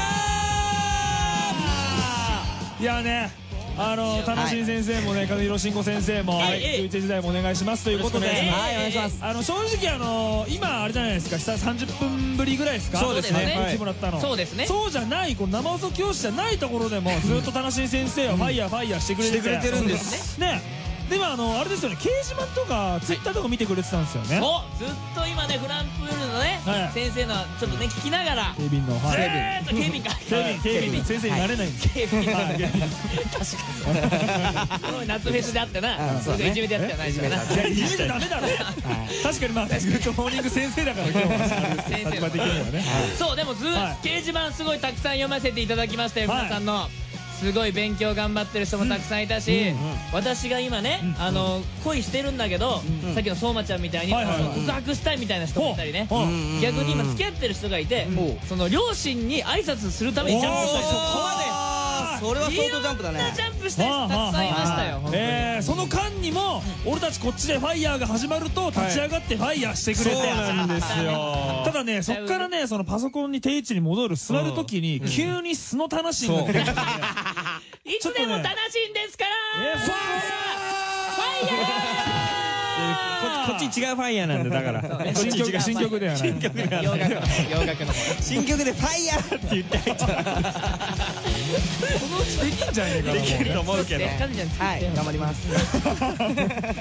ー。いやねあの楽しい先生もね和弘慎吾先生もじゅういちじ台もお願いしますということで、 はいお願いします。 あの正直あの今あれじゃないですか久さんじゅっぷんぶりぐらいですか。 そうですね来てもらったの。 そうですね。 そうじゃないこの生放送教室じゃないところでもずっと楽しい先生はファイヤーファイヤーしてくれてしてくれてるんですね。でもあのあれですよね掲示板とかツイッターとか見てくれてたんですよね。 そうずっと今ねフランプールのね先生のちょっとね聞きながら警備員のずーっと警備員か警備員警備員先生になれないんです。 警備員確かにそう夏フェスであってなそれでいじめてやったじゃないですかな。 いやいじめちゃダメだろ。確かにまあグッドモーニング先生だから今日は立場的にはね。 そうでもずっと掲示板すごいたくさん読ませていただきましたよ皆さんの。すごい勉強頑張ってる人もたくさんいたし、私が今ねあの恋してるんだけどさっきの相馬ちゃんみたいに告白したいみたいな人もいたりね。逆に今付き合ってる人がいてその両親に挨拶するためにジャンプしたり。そこまでそれは相当ジャンプだね。 いろんなジャンプした人たくさんいましたよ。 えーその間にも俺たちこっちでファイヤーが始まると立ち上がってファイヤーしてくれて、 そうなんですよ。 ただねそっからねそのパソコンに定位置に戻る座るときに急に素の魂が出てきていつでも楽しいんですからファイヤー。 こっち違うファイヤーなんだだから新曲新曲ではない新曲ではない洋楽の洋楽の新曲でファイヤーって言って入っちゃう。 そのうちできんじゃねえかな。 できると思うけどはい頑張ります。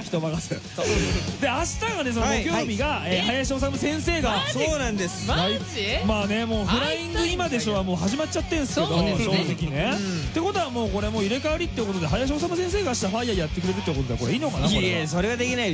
人任せ。で明日がねその木曜日が林修先生がそうなんです。 マジまあねもうフライング今でしょはもう始まっちゃってんすけど正直ね。ってことはもうこれもう入れ替わりってことで林修先生が明日ファイヤーやってくれるってことでこれいいのかな。 いやいやそれはできないでしょ。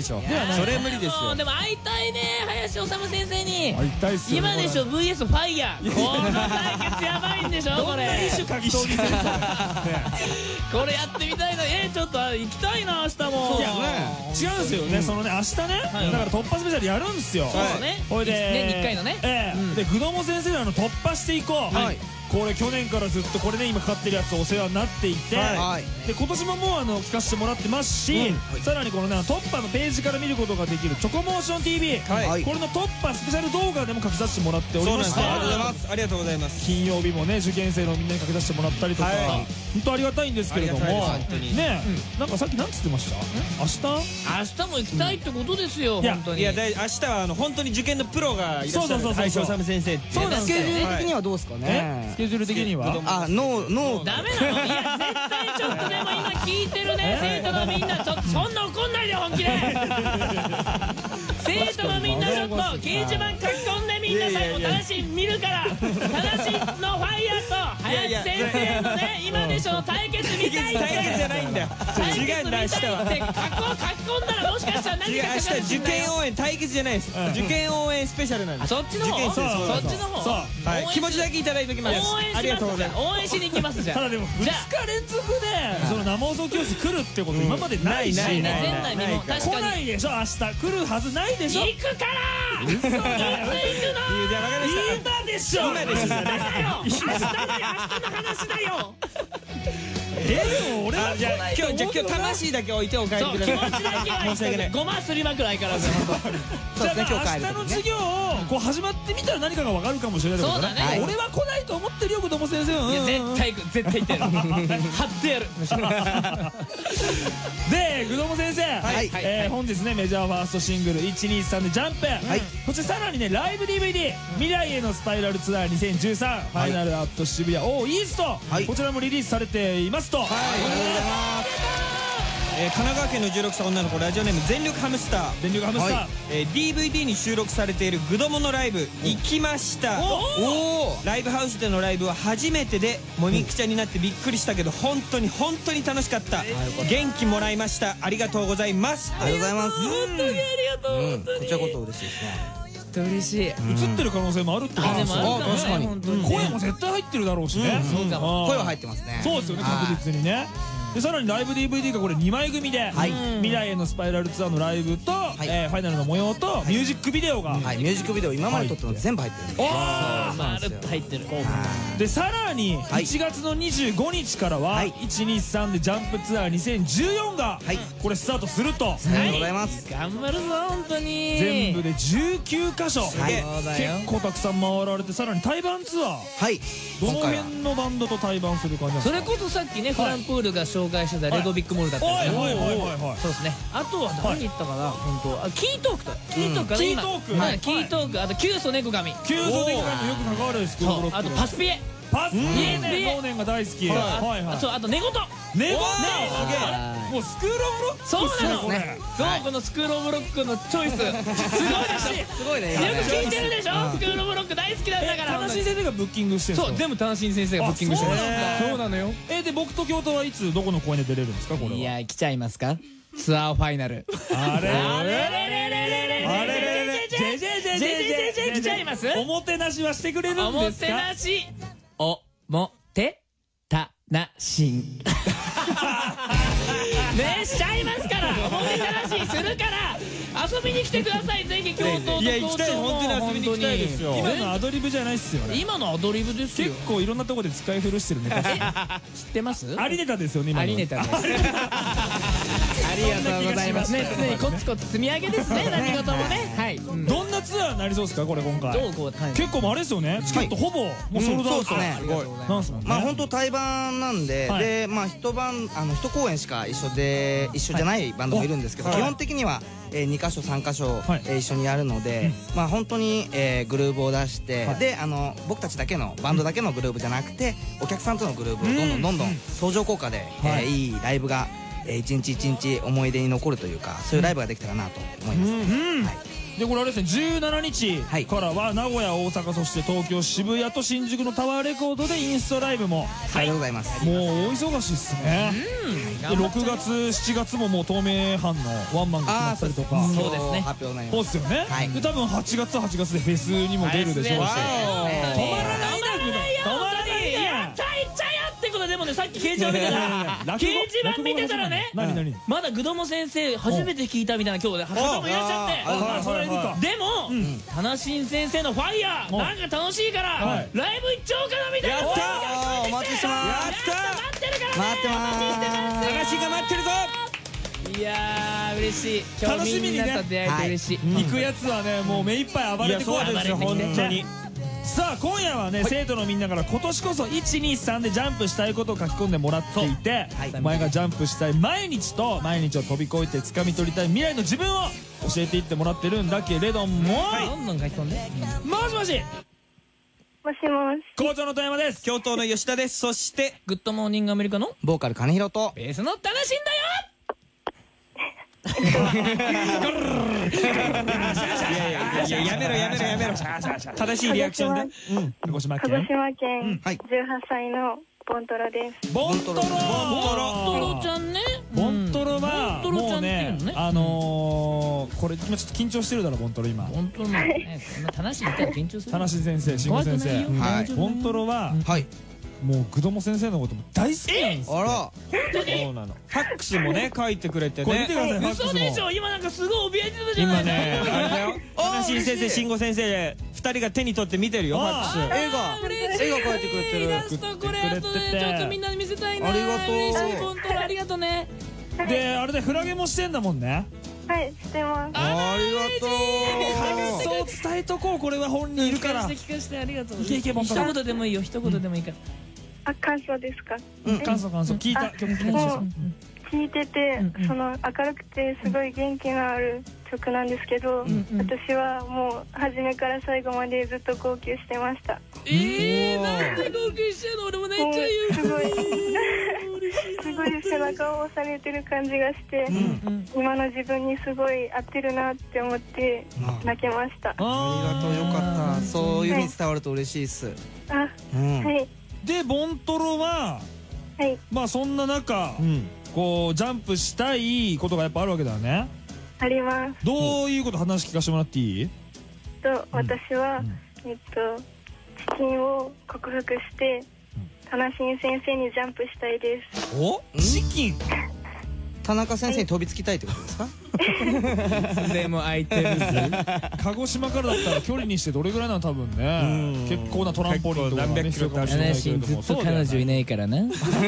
しょ。それ無理ですよ。 でも会いたいね、林修先生に。 会いたいっすよ。 今でしょ ブイエス ファイヤー。この対決やばいんでしょこれ。 どんな一種格闘技戦争。 これやってみたいな。えちょっと行きたいな明日も。 いや違うんですよね。そのね明日ね、だから突破スペシャルやるんですよ。 そうね。 ほいで年にいっかいのね。 ええ。でグドモ先生の突破していこう。これ去年からずっとこれね今かかってるやつお世話になっていて、で今年ももうあの聞かせてもらってますし、さらにこのね突破のページから見ることができるチョコモーション ティービー、これの突破スペシャル動画でも書き出してもらっておりまして、 ありがとうございます。ありがとうございます。 金曜日もね受験生のみんなに書き出してもらったりとか、本当ありがたいんですけれどもね、なんかさっきなんつってました？明日？ 明日も行きたいってことですよ本当に。 いや明日はあの本当に受験のプロがいらっしゃる林修先生って。 そうなんです。スケジュール的にはどうですかね？ スケジュール的にはあ、ノーノーダメなの。いや絶対ちょっとでも今聞いてるね生徒のみんな、ちょっとそんな怒んないで本気で。生徒のみんなちょっと掲示板書き込んでみんな最後正しい見るから。正しいのファイヤーと林先生のね今でしょ対決見たいって。 対決じゃないんだよ。違うんだ明日は。 書き込んだらもしかしたら何か明日受験応援対決じゃないです。受験応援スペシャルなんです。 そっちの方？そっちの方？ 気持ちだけいただいておきます。ありがとうございます。 応援しに行きますじゃん。 ただでもふつか連続でその生放送教室来るってこと今までないし、 前代未聞。確かに来ないでしょ。明日来るはずないでしょ。 行くから。 嘘だよ。 いつ行くの？ 今でしょ。 今でしょ。だよ。明日だよ。明日の話だよ。 えでも俺はじゃあ今日じゃあ今日魂だけ置いてお帰りください。 気持ちだけは申し訳ない。 ごますりまくらいからず。 じゃあ明日の授業をこう始まってみたら何かが分かるかもしれないけどね。俺は来ないと思ってるよ子供先生は。 いや絶対行く絶対行ってやる。張ってやる。 でグドモ先生、本日ねメジャーファーストシングルいちにさんでジャンプ、そしてさらにねライブ ディーブイディー 未来へのスパイラルツアーにせんじゅうさんファイナルアット渋谷オーイースト、こちらもリリースされていますと。 神奈川県のじゅうろくさい女の子ラジオネーム全力ハムスター。 全力ハムスター、 えー、ディーブイディー に収録されているグドモのライブ行きました。ライブハウスでのライブは初めてでもみくちゃになってびっくりしたけど本当に本当に楽しかった。元気もらいました。ありがとうございます。 ありがとうございます。 本当にありがとう。本当にこちらこそ嬉しいですね。 嬉しい。 映ってる可能性もあるってことですよ。 確かに声も絶対入ってるだろうしね。 声は入ってますね。 そうですよね確実にね。でさらにライブ ディーブイディー がこれにまい組で未来へのスパイラルツアーのライブとファイナルの模様とミュージックビデオが、 ミュージックビデオ今まで撮ったの全部入ってるんです。 まるっと入ってる。 でさらにいちがつのにじゅうごにちからはいちにさんでジャンプツアーにせんじゅうよんがこれスタートすると。 ありがとうございます。 頑張るぞ本当に。 全部でじゅうきゅうかしょ、結構たくさん回られて、さらに対バンツアー、どの辺のバンドと対バンする感じなんですか？ それこそさっきねフランプールが紹介してたレドビックモールだったんですよ。そうですね。あとは誰行ったかな本当。あキートークとキートーク、 キートーク、 キートーク、あとキュウソネコガミ、 キュウソネコガミよく関わるスクールブロック。 あとパスピエ、 パスピエね、ゴーネンが大好き。はいはい。 そう、あと寝言、 寝言、もうスクールオブロック。 そうなの。そうこのスクールオブロックのチョイスすごいです。すごいね。よく聞いてるでしょ。スクールオブロック大好きなんだから。 田中先生がブッキングしてる。 そう全部田中先生がブッキングしてる。そうなのよ。 えで僕と京都はいつどこの公演で出れるんですかこれは？ いや来ちゃいますか。ツアーファイナル。 あれあれれれれれれあれれれれジェジェジェジェジェ来ちゃいます。 おもてなしはしてくれるんですか？ おもてなし。おもてたなしん。ねしちゃいますから。おもてなしするから遊びに来てください。ぜひ京都といや行きたい、本当に遊びに行きたいですよ。 今のアドリブじゃないっすよね。 今のアドリブですよ。 結構いろんなとこで使い古してるネタ。 知ってます？ アリネタですよね今の。 アリネタです。ありがとうございますね。常にコツコツ積み上げですね。何事もね。はい。 どんなツアーになりそうですかこれ今回？結構あれですよね。チケットほぼもうソールドアウト。なんすもんね。 まあ本当対バンなんで、でまあ一晩あの一公演しか一緒で一緒じゃないバンドもいるんですけど、基本的にはにかしょさんかしょ一緒にやるので、まあ本当にグルーブを出して、であの僕たちだけのバンドだけのグルーブじゃなくてお客さんとのグルーブをどんどんどんどん相乗効果でいいライブが一日一日思い出に残るというか、そういうライブができたらなと思いますね。 でこれあれですねじゅうしちにちからは名古屋大阪そして東京渋谷と新宿のタワーレコードでインストライブもさようでございます。 もう大忙しいっすね。でろくがつしちがつももう透明版のワンマンが決まったりとかそうですね発表になりそうまっすよね。で多分はちがつははちがつでフェスにも出るでしょうし止まらないな止まらないやったいっちゃやってことでもねさっき掲示板見てたら掲示板見てたらねまだグドモ先生初めて聞いたみたいな今日で方もいらっしゃってでもタナシン先生のファイヤーなんか楽しいからライブ行っちゃおうかなみたいなやったお待ちしてます。 やった待ってるから待ってます。 探しが待ってるぞ。 いやー嬉しい今楽しみにね日みんなと出会えて嬉しい行くやつはねもう目いっぱい暴れてこいですよ本当に。さあ今夜はね生徒のみんなから今年こそいちにさんでジャンプしたいことを書き込んでもらっていてお前がジャンプしたい毎日と毎日を飛び越えて掴み取りたい未来の自分を教えていってもらってるんだけれどもどんどん書き込んでもしもしもしもし校長の富山です。 教頭の吉田です。そしてグッドモーニングアメリカのボーカル金広とベースのタナシンだよいややめろやめろやめろ正しいリアクションで鹿児島鹿児県島県じゅうはっさいのボントロです。 ボントロボントロボントロちゃんねボントロはボントロちゃんってもうねいうのねあのーこれ今ちょっと緊張してるだろボントロ今ボントロもねそんなタナシン言ったら緊張する田無先生慎吾先生はいボントロははいもうグドモ先生のことも大好きなんですあらそうなの。ファックスもね書いてくれてこれ見ねてくださいファック嘘でしスもょ今なんかすごい怯えてたじゃない今ねあれだよ話先生慎吾先生ふたりが手に取って見てるよファックス。 絵が絵が描いてくれてる。 イラストこれ後でちょっとみんなに見せたいなありがとう嬉しいボントロありがとうねであれでフラゲもしてんだもんね。 はいしてます。 ありがとう。 そう伝えとこうこれは本人いるから聞かせて聞かせてありがとういけいけボントロ一言でもいいよ一言でもいいからあ感想ですか。 感想感想聞いた曲聞いもたう聞いててその明るくてすごい元気のある曲なんですけど私はもう初めから最後までずっと号泣してました。 えーなんで号泣しちゃうの俺も泣いちゃうよすごいすごい背中を押されてる感じがして今の自分にすごい合ってるなって思って泣けました。 ありがとうよかった。そういう風に伝わると嬉しいっす。 あはいでボントロははいまあそんな中こうジャンプしたいことがやっぱあるわけだよね。 あります。 どういうこと話聞かせてもらっていい？ と私はえっとチキンを克服してタナシン先生にジャンプしたいです。 おチキン田中先生に飛びつきたいってことですか？ でも空いてる鹿児島からだったら距離にしてどれぐらいなの多分ね結構なトランポリンとかがね必要かもしれないけれどもずっと彼女いないからな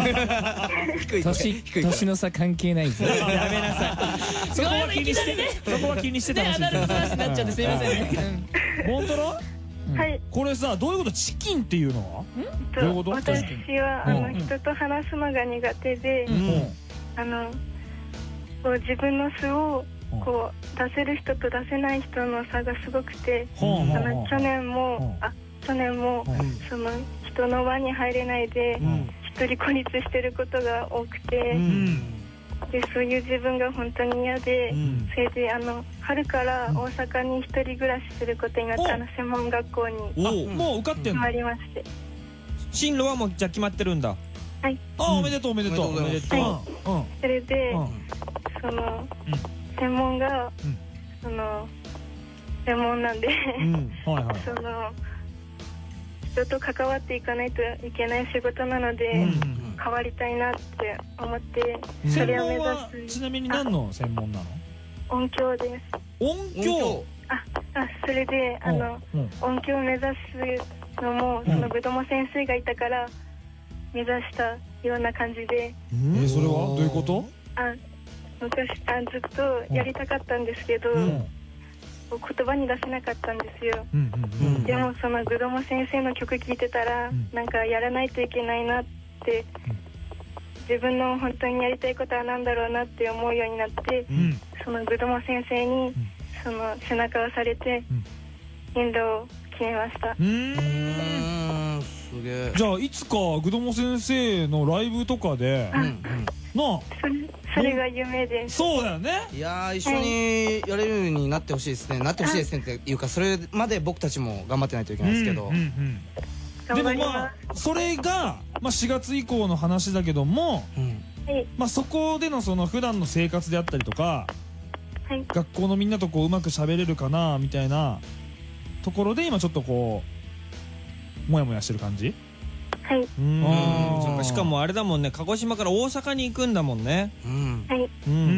年年の差関係ないぞやめなさい。 そこは気にしてそこは気にしてたらしいアダルト話になっちゃってすいませんねボントロはいこれさどういうことチキンっていうのはどういうこと？ 私はあの人と話すのが苦手であのこう自分の素をこう出せる人と出せない人の差がすごくてあの去年もあ去年もその人の輪に入れないで一人孤立してることが多くてでそういう自分が本当に嫌でそれであの春から大阪に一人暮らしすることになったあの専門学校にもう受かってんの？ 決まりまして進路はもうじゃあ決まってるんだ。 はいあおめでとうおめでとうおめでとうそれでその専門がその専門なんでその人と関わっていかないといけない仕事なので変わりたいなって思ってそれを目指す。 ちなみに何の専門なの？ 音響です。 音響ああそれであの音響を目指すのもそのグドモ先生がいたから目指したような感じで。 えそれはどういうこと？ あ昔あずっとやりたかったんですけど、言葉に出せなかったんですよ。でもそのグドモ先生の曲聴いてたら、なんかやらないといけないなって、自分の本当にやりたいことは何だろうなって思うようになって、そのグドモ先生にその背中を押されて進路を決めました。 うーんすげえ。じゃあいつかグドモ先生のライブとかでなあそれそれが夢です。 そうだよね。 いやー、一緒にやれるようになってほしいですね。なってほしいですねっていうか、それまで僕たちも頑張ってないといけないですけど。 でもまあそれがまあしがつ以降の話だけども、まあそこでのその普段の生活であったりとか、学校のみんなとこううまく喋れるかなみたいなところで今ちょっとこうモヤモヤしてる感じ。 はい。 うん。しかもあれだもんね、鹿児島から大阪に行くんだもんね。 はい。 うんうんうん。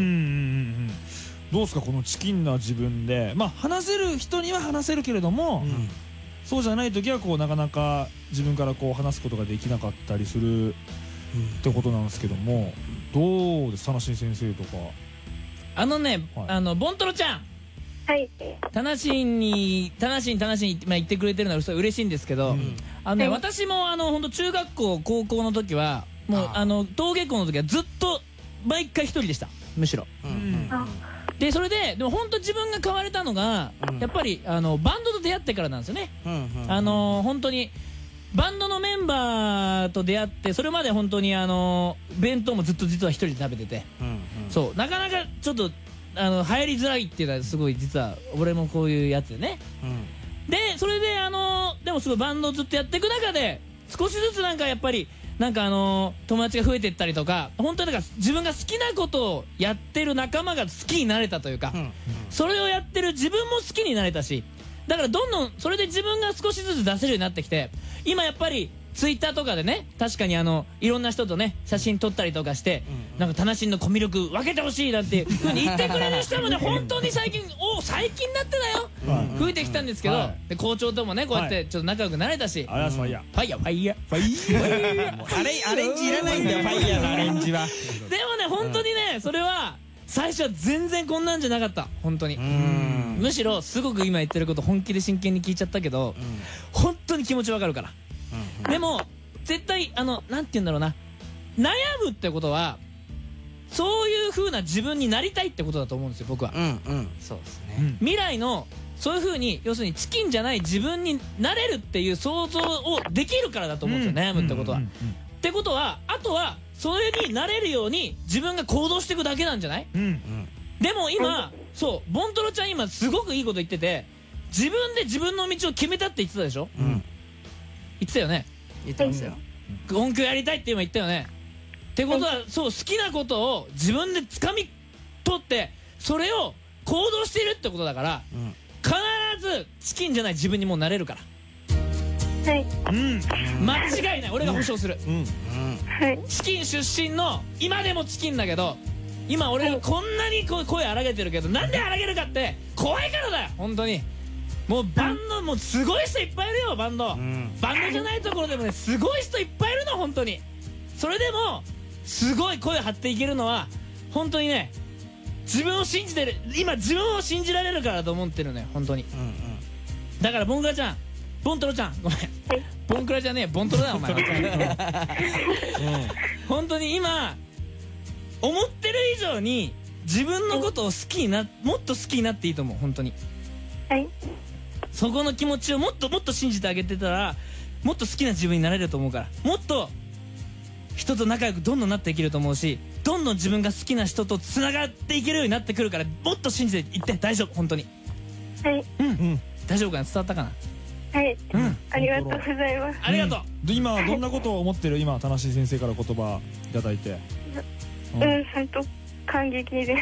どうですかこのチキンな自分で、まあ話せる人には話せるけれども、そうじゃない時はこうなかなか自分からこう話すことができなかったりするってことなんですけども、どうです田無先生とか。 あのね、あのボントロちゃん。 はい。 田無に田無に田無にまあ言ってくれてるのは嬉しいんですけど、あのね私もあの本当中学校高校の時はもうあの登下校の時はずっと毎回一人でした、むしろ。でそれででも本当自分が変われたのがやっぱりあのバンドと出会ってからなんですよね。あの本当にバンドのメンバーと出会って、それまで本当にあの弁当もずっと実は一人で食べてて、そうなかなかちょっとあの流行りづらいっていうのはすごい実は俺もこういうやつでね。でそれであのでもすごいバンドをずっとやっていく中で少しずつなんかやっぱりなんかあの友達が増えていったりとか、本当にだから自分が好きなことをやってる仲間が好きになれたというか、それをやってる自分も好きになれたし、だからどんどんそれで自分が少しずつ出せるようになってきて、今やっぱりツイッターとかでね、確かにあのいろんな人とね写真撮ったりとかして、なんか田無のコミュ力分けてほしいなんていうふうに言ってくれる人もね本当に最近お最近になってだよ増えてきたんですけど、で校長ともねこうやってちょっと仲良くなれたし、 あれはファイヤーファイヤーファイヤーファイヤーあれアレンジいらないんだよ、ファイヤーのアレンジは。 でもね本当にねそれは最初は全然こんなんじゃなかった、本当に。むしろすごく今言ってること本気で真剣に聞いちゃったけど、本当に気持ちわかるから。でも絶対あのなんて言うんだろうな、悩むってことはそういう風な自分になりたいってことだと思うんですよ、僕は。 うんうん、そうですね。 未来のそういう風に要するにチキンじゃない自分になれるっていう想像をできるからだと思うんですよ、悩むってことは。ってことはあとはそれになれるように自分が行動していくだけなんじゃない？でも今そうボントロちゃん今すごくいいこと言ってて、自分で自分の道を決めたって言ってたでしょ。言ってたよね。 言ってましたよ。 音響やりたいって今言ったよね。ってことはそう好きなことを自分で掴み取ってそれを行動しているってことだから、必ずチキンじゃない自分にもうなれるから。 はい。 うん。間違いない。俺が保証する。うん。 はい。 チキン出身の今でもチキンだけど、今俺がこんなにこ声荒げてるけど、なんで荒げるかって怖いからだよ。本当に。もうバンドもうすごい人いっぱいいるよバンド。バンドじゃないところでもねすごい人いっぱいいるの本当に。それでもすごい声張っていけるのは本当にね、自分を信じてる、今自分を信じられるからだと思ってるのよ本当に。だからボンクラちゃん、ボントロちゃん、ごめん、ボンクラじゃねえボントロだよお前は。本当に今思ってる以上に自分のことを好きにな、もっと好きになっていいと思う本当に。 はい。 そこの気持ちをもっともっと信じてあげてたらもっと好きな自分になれると思うから、もっと人と仲良くどんどんなっていけると思うし、どんどん自分が好きな人とつながっていけるようになってくるから、もっと信じていって大丈夫本当に。 はい。 うんうん大丈夫かな、伝わったかな。 はい、うん、ありがとうございます。 ありがとう。 で今どんなことを思ってる今田無先生から言葉いただいて。 うん、本当感激です。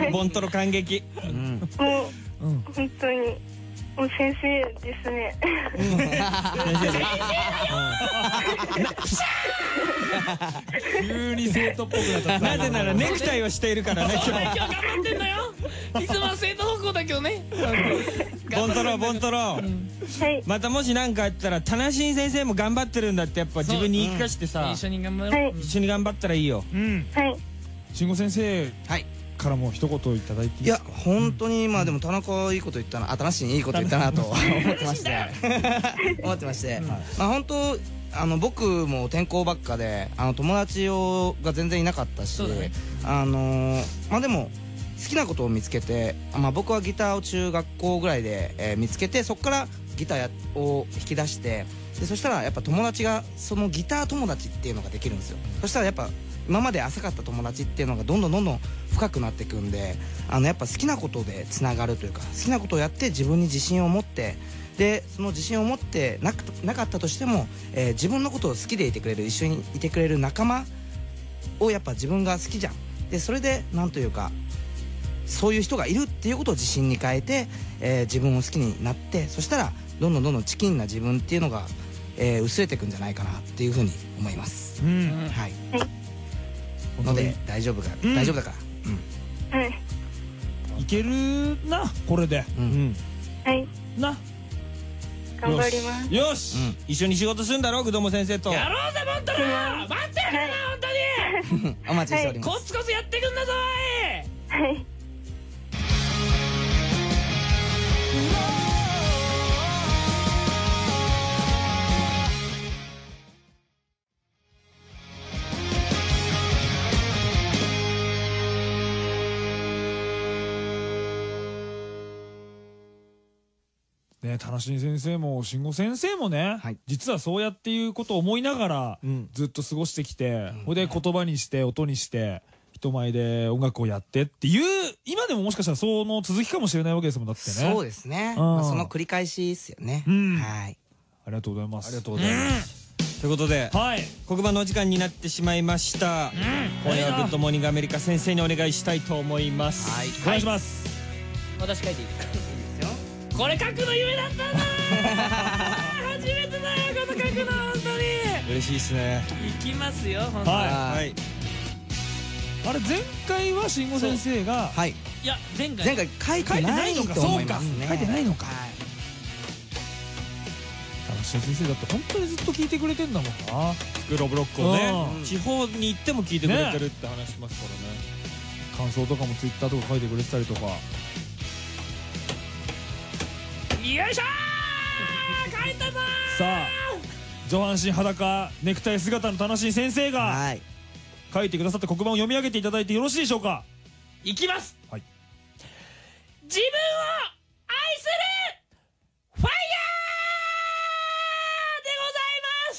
ボントロ感激。 もう本当にもう先生ですね。 急に生徒っぽくなった。 なぜならネクタイをしているからね。 今日頑張ってんだよ。いつもは生徒方向だけどね。 ボントロボントロ。またもし何かあったら田無先生も頑張ってるんだってやっぱ自分に言い聞かせてさ、 一緒に頑張ろう。 一緒に頑張ったらいいよ。 はい。 慎吾先生からも一言いただいていいですか。 いや本当にまあでも田中いいこと言ったな、新しいいいこと言ったなと思ってまして思ってましてまあ本当あの僕も転校ばっかであの友達をが全然いなかったし、あのまあでも好きなことを見つけて、まあ僕はギターを中学校ぐらいでえ見つけて、そこからギターを弾き出して、 でそしたらやっぱ友達がそのギター友達っていうのができるんですよ。そしたらやっぱ今まで浅かった友達っていうのがどんどんどんどん深くなっていくんで、あのやっぱ好きなことでつながるというか、好きなことをやって自分に自信を持って、でその自信を持ってなくなかったとしても、えー自分のことを好きでいてくれる、一緒にいてくれる仲間をやっぱ自分が好きじゃん。でそれでなんというかそういう人がいるっていうことを自信に変えて、えー自分を好きになって、そしたらどんどんどんどんチキンな自分っていうのが、えー薄れていくんじゃないかなっていうふうに思います。 うん、 はい。ので大丈夫か、 うん大丈夫だから。 はい。 いけるなこれで。うんはい。 な。 頑張ります。 よし、 一緒に仕事するんだろ、工藤先生と。 やろうぜモンタロ待ってるからな本当にお待ちしております。 コツコツやってくんだぞおい。 はい。 ね、田無先生も慎吾先生もね、実はそうやっていうことを思いながらずっと過ごしてきて、ほ、うんで言葉にして音にして人前で音楽をやってっていう、今でももしかしたらその続きかもしれないわけですもん、だってね。 そうですね、 うん、 まあその繰り返しですよね。 うん、 はいありがとうございます。 ありがとうございます、うん、ということで、はい、黒板のお時間になってしまいました。今夜はグッドモーニングアメリカ先生にお願いしたいと思います。 はい、お願いします。 私書いていいですか？これ書くの夢だったな初めてだよこの書くの本当に嬉しいですね。 いきますよ本当に。 はい、あれ前回は慎吾先生が、 はい、 いや前回前回書いてないと思いますね。 書いてないのか。田無先生だって本当にずっと聞いてくれてんだもんな、 スクールオブロックをね。地方に行っても聞いてくれてるって話しますからね。 感想とかもツイッターとか書いてくれてたりとか。 よいしょー書いたぞー。 さあ上半身裸ネクタイ姿の田無先生が書いてくださった黒板を読み上げていただいてよろしいでしょうか。 いきます。 はい。 自分を愛するファイヤーでございます。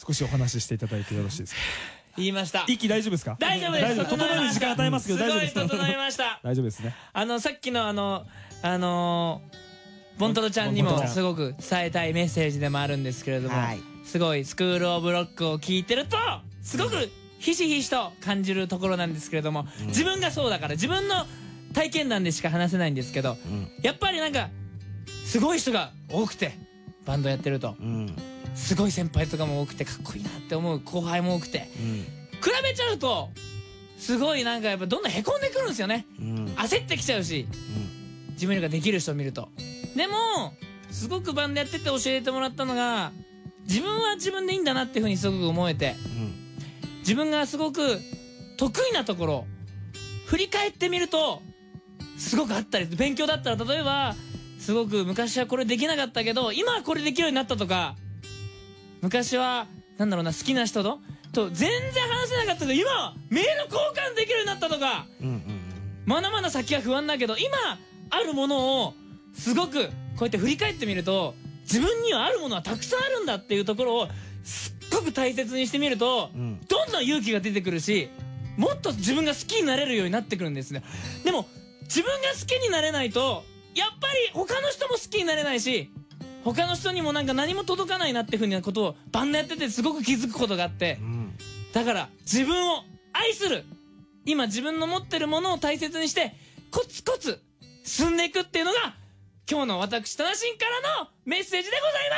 少しお話ししていただいてよろしいですか。 言いました。 息大丈夫ですか。 大丈夫です。 整える時間与えますけど大丈夫です。 すごい整えました。 大丈夫ですね。 あのさっきのあのあのボントロちゃんにもすごく伝えたいメッセージでもあるんですけれども、すごいスクールオブロックを聞いてるとすごくひしひしと感じるところなんですけれども、自分がそうだから自分の体験談でしか話せないんですけど、やっぱりなんかすごい人が多くてバンドやってると、すごい先輩とかも多くてかっこいいなって思う後輩も多くて、比べちゃうとすごいなんかやっぱどんどんへこんでくるんですよね。焦ってきちゃうし、自分よりができる人を見ると。でもすごくバンドやってて教えてもらったのが、自分は自分でいいんだなっていうふうにすごく思えて、自分がすごく得意なところ振り返ってみるとすごくあったり、勉強だったら例えばすごく昔はこれできなかったけど今はこれできるようになったとか、昔はなんだろうな好きな人とと全然話せなかったけど今はメール交換できるようになったとか、まだまだ先は不安だけど今あるものをすごくこうやって振り返ってみると、自分にはあるものはたくさんあるんだっていうところをすっごく大切にしてみると、うん、どんどん勇気が出てくるし、もっと自分が好きになれるようになってくるんですね。でも自分が好きになれないとやっぱり他の人も好きになれないし、他の人にもなんか何も届かないなっていうふうなことをバンドやっててすごく気づくことがあって、うん、だから自分を愛する、今自分の持ってるものを大切にしてコツコツ進んでいくっていうのが今日の私田無からのメッセージでございます。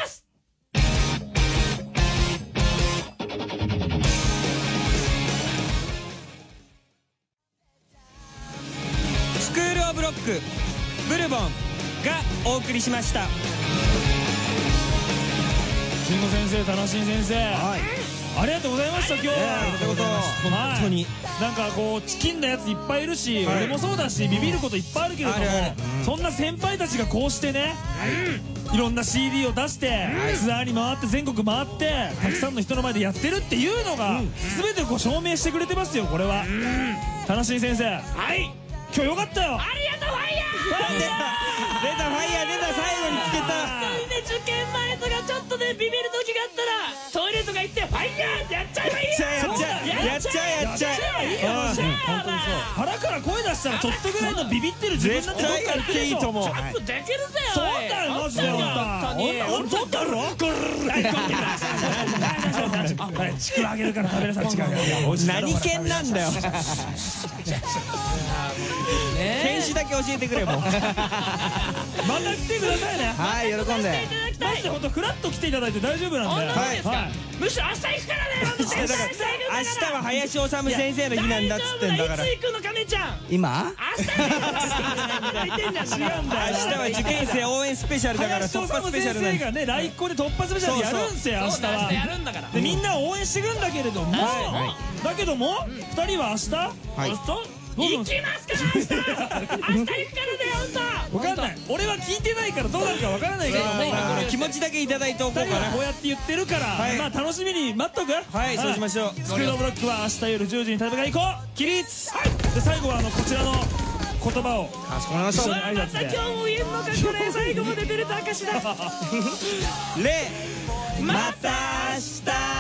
スクールオブロックブルボンがお送りしました。 慎吾先生、田無先生、はい、ありがとうございました。今日はありがとうございます。本当になんかこうチキンなやついっぱいいるし、はい、俺もそうだしビビることいっぱいあるけれども、うん、そんな先輩たちがこうしてね、はい、いろんな シーディー を出して、はい、ツアーに回って全国回って、はい、たくさんの人の前でやってるっていうのが、うん、全てこう証明してくれてますよ。これは、うん、田無先生、はい、今日よかったよ。 ありがとうファイヤー。 出たファイヤー出た、最後に聞けた。 受験前とかちょっととでビビる時があったらトイレとか行ってファイヤーってやっちゃえばいいよ。 やっちゃえやっちゃえやっちゃえ。 本当にそう。腹から声出したらちょっとぐらいのビビってる自分だってどっか行っていいと思う。 ジャンプできるぜ。 そうだよマジで。俺取ったろ。ちくわあげるから食べなさい。ちくわ何犬なんだよ。犬種だけ教えてくれもう。 また来てくださいね。 はい喜んで。 マジで本当フラッと来ていただいて大丈夫なんで。 むしろ明日行くからね。 明日は林修先生の日なんだっつってんだから。 いつ行くの亀ちゃん。 今？ 明日行くの。 明日は受験生応援スペシャルだから突破スペシャル先生がね来校で突破スペシャルやるんすよ明日は。 やるんだから。 でみんな応援してくんだけれども、だけどもふたりは明日行きますから明日。明日行くからね本当。 分かんない。俺は聞いてないからどうなるか分からないけども気持ちだけいただいておこうかな。 こうやって言ってるからまあ楽しみに待っとく。 はいそうしましょう。 スクールオブロックは明日夜じゅうじに戦い行こう。起立。で最後はあのこちらの言葉をかしこまりました。 挨拶で。 今日も言えんのかこれ最後まで出れた証だ。 レまた明日。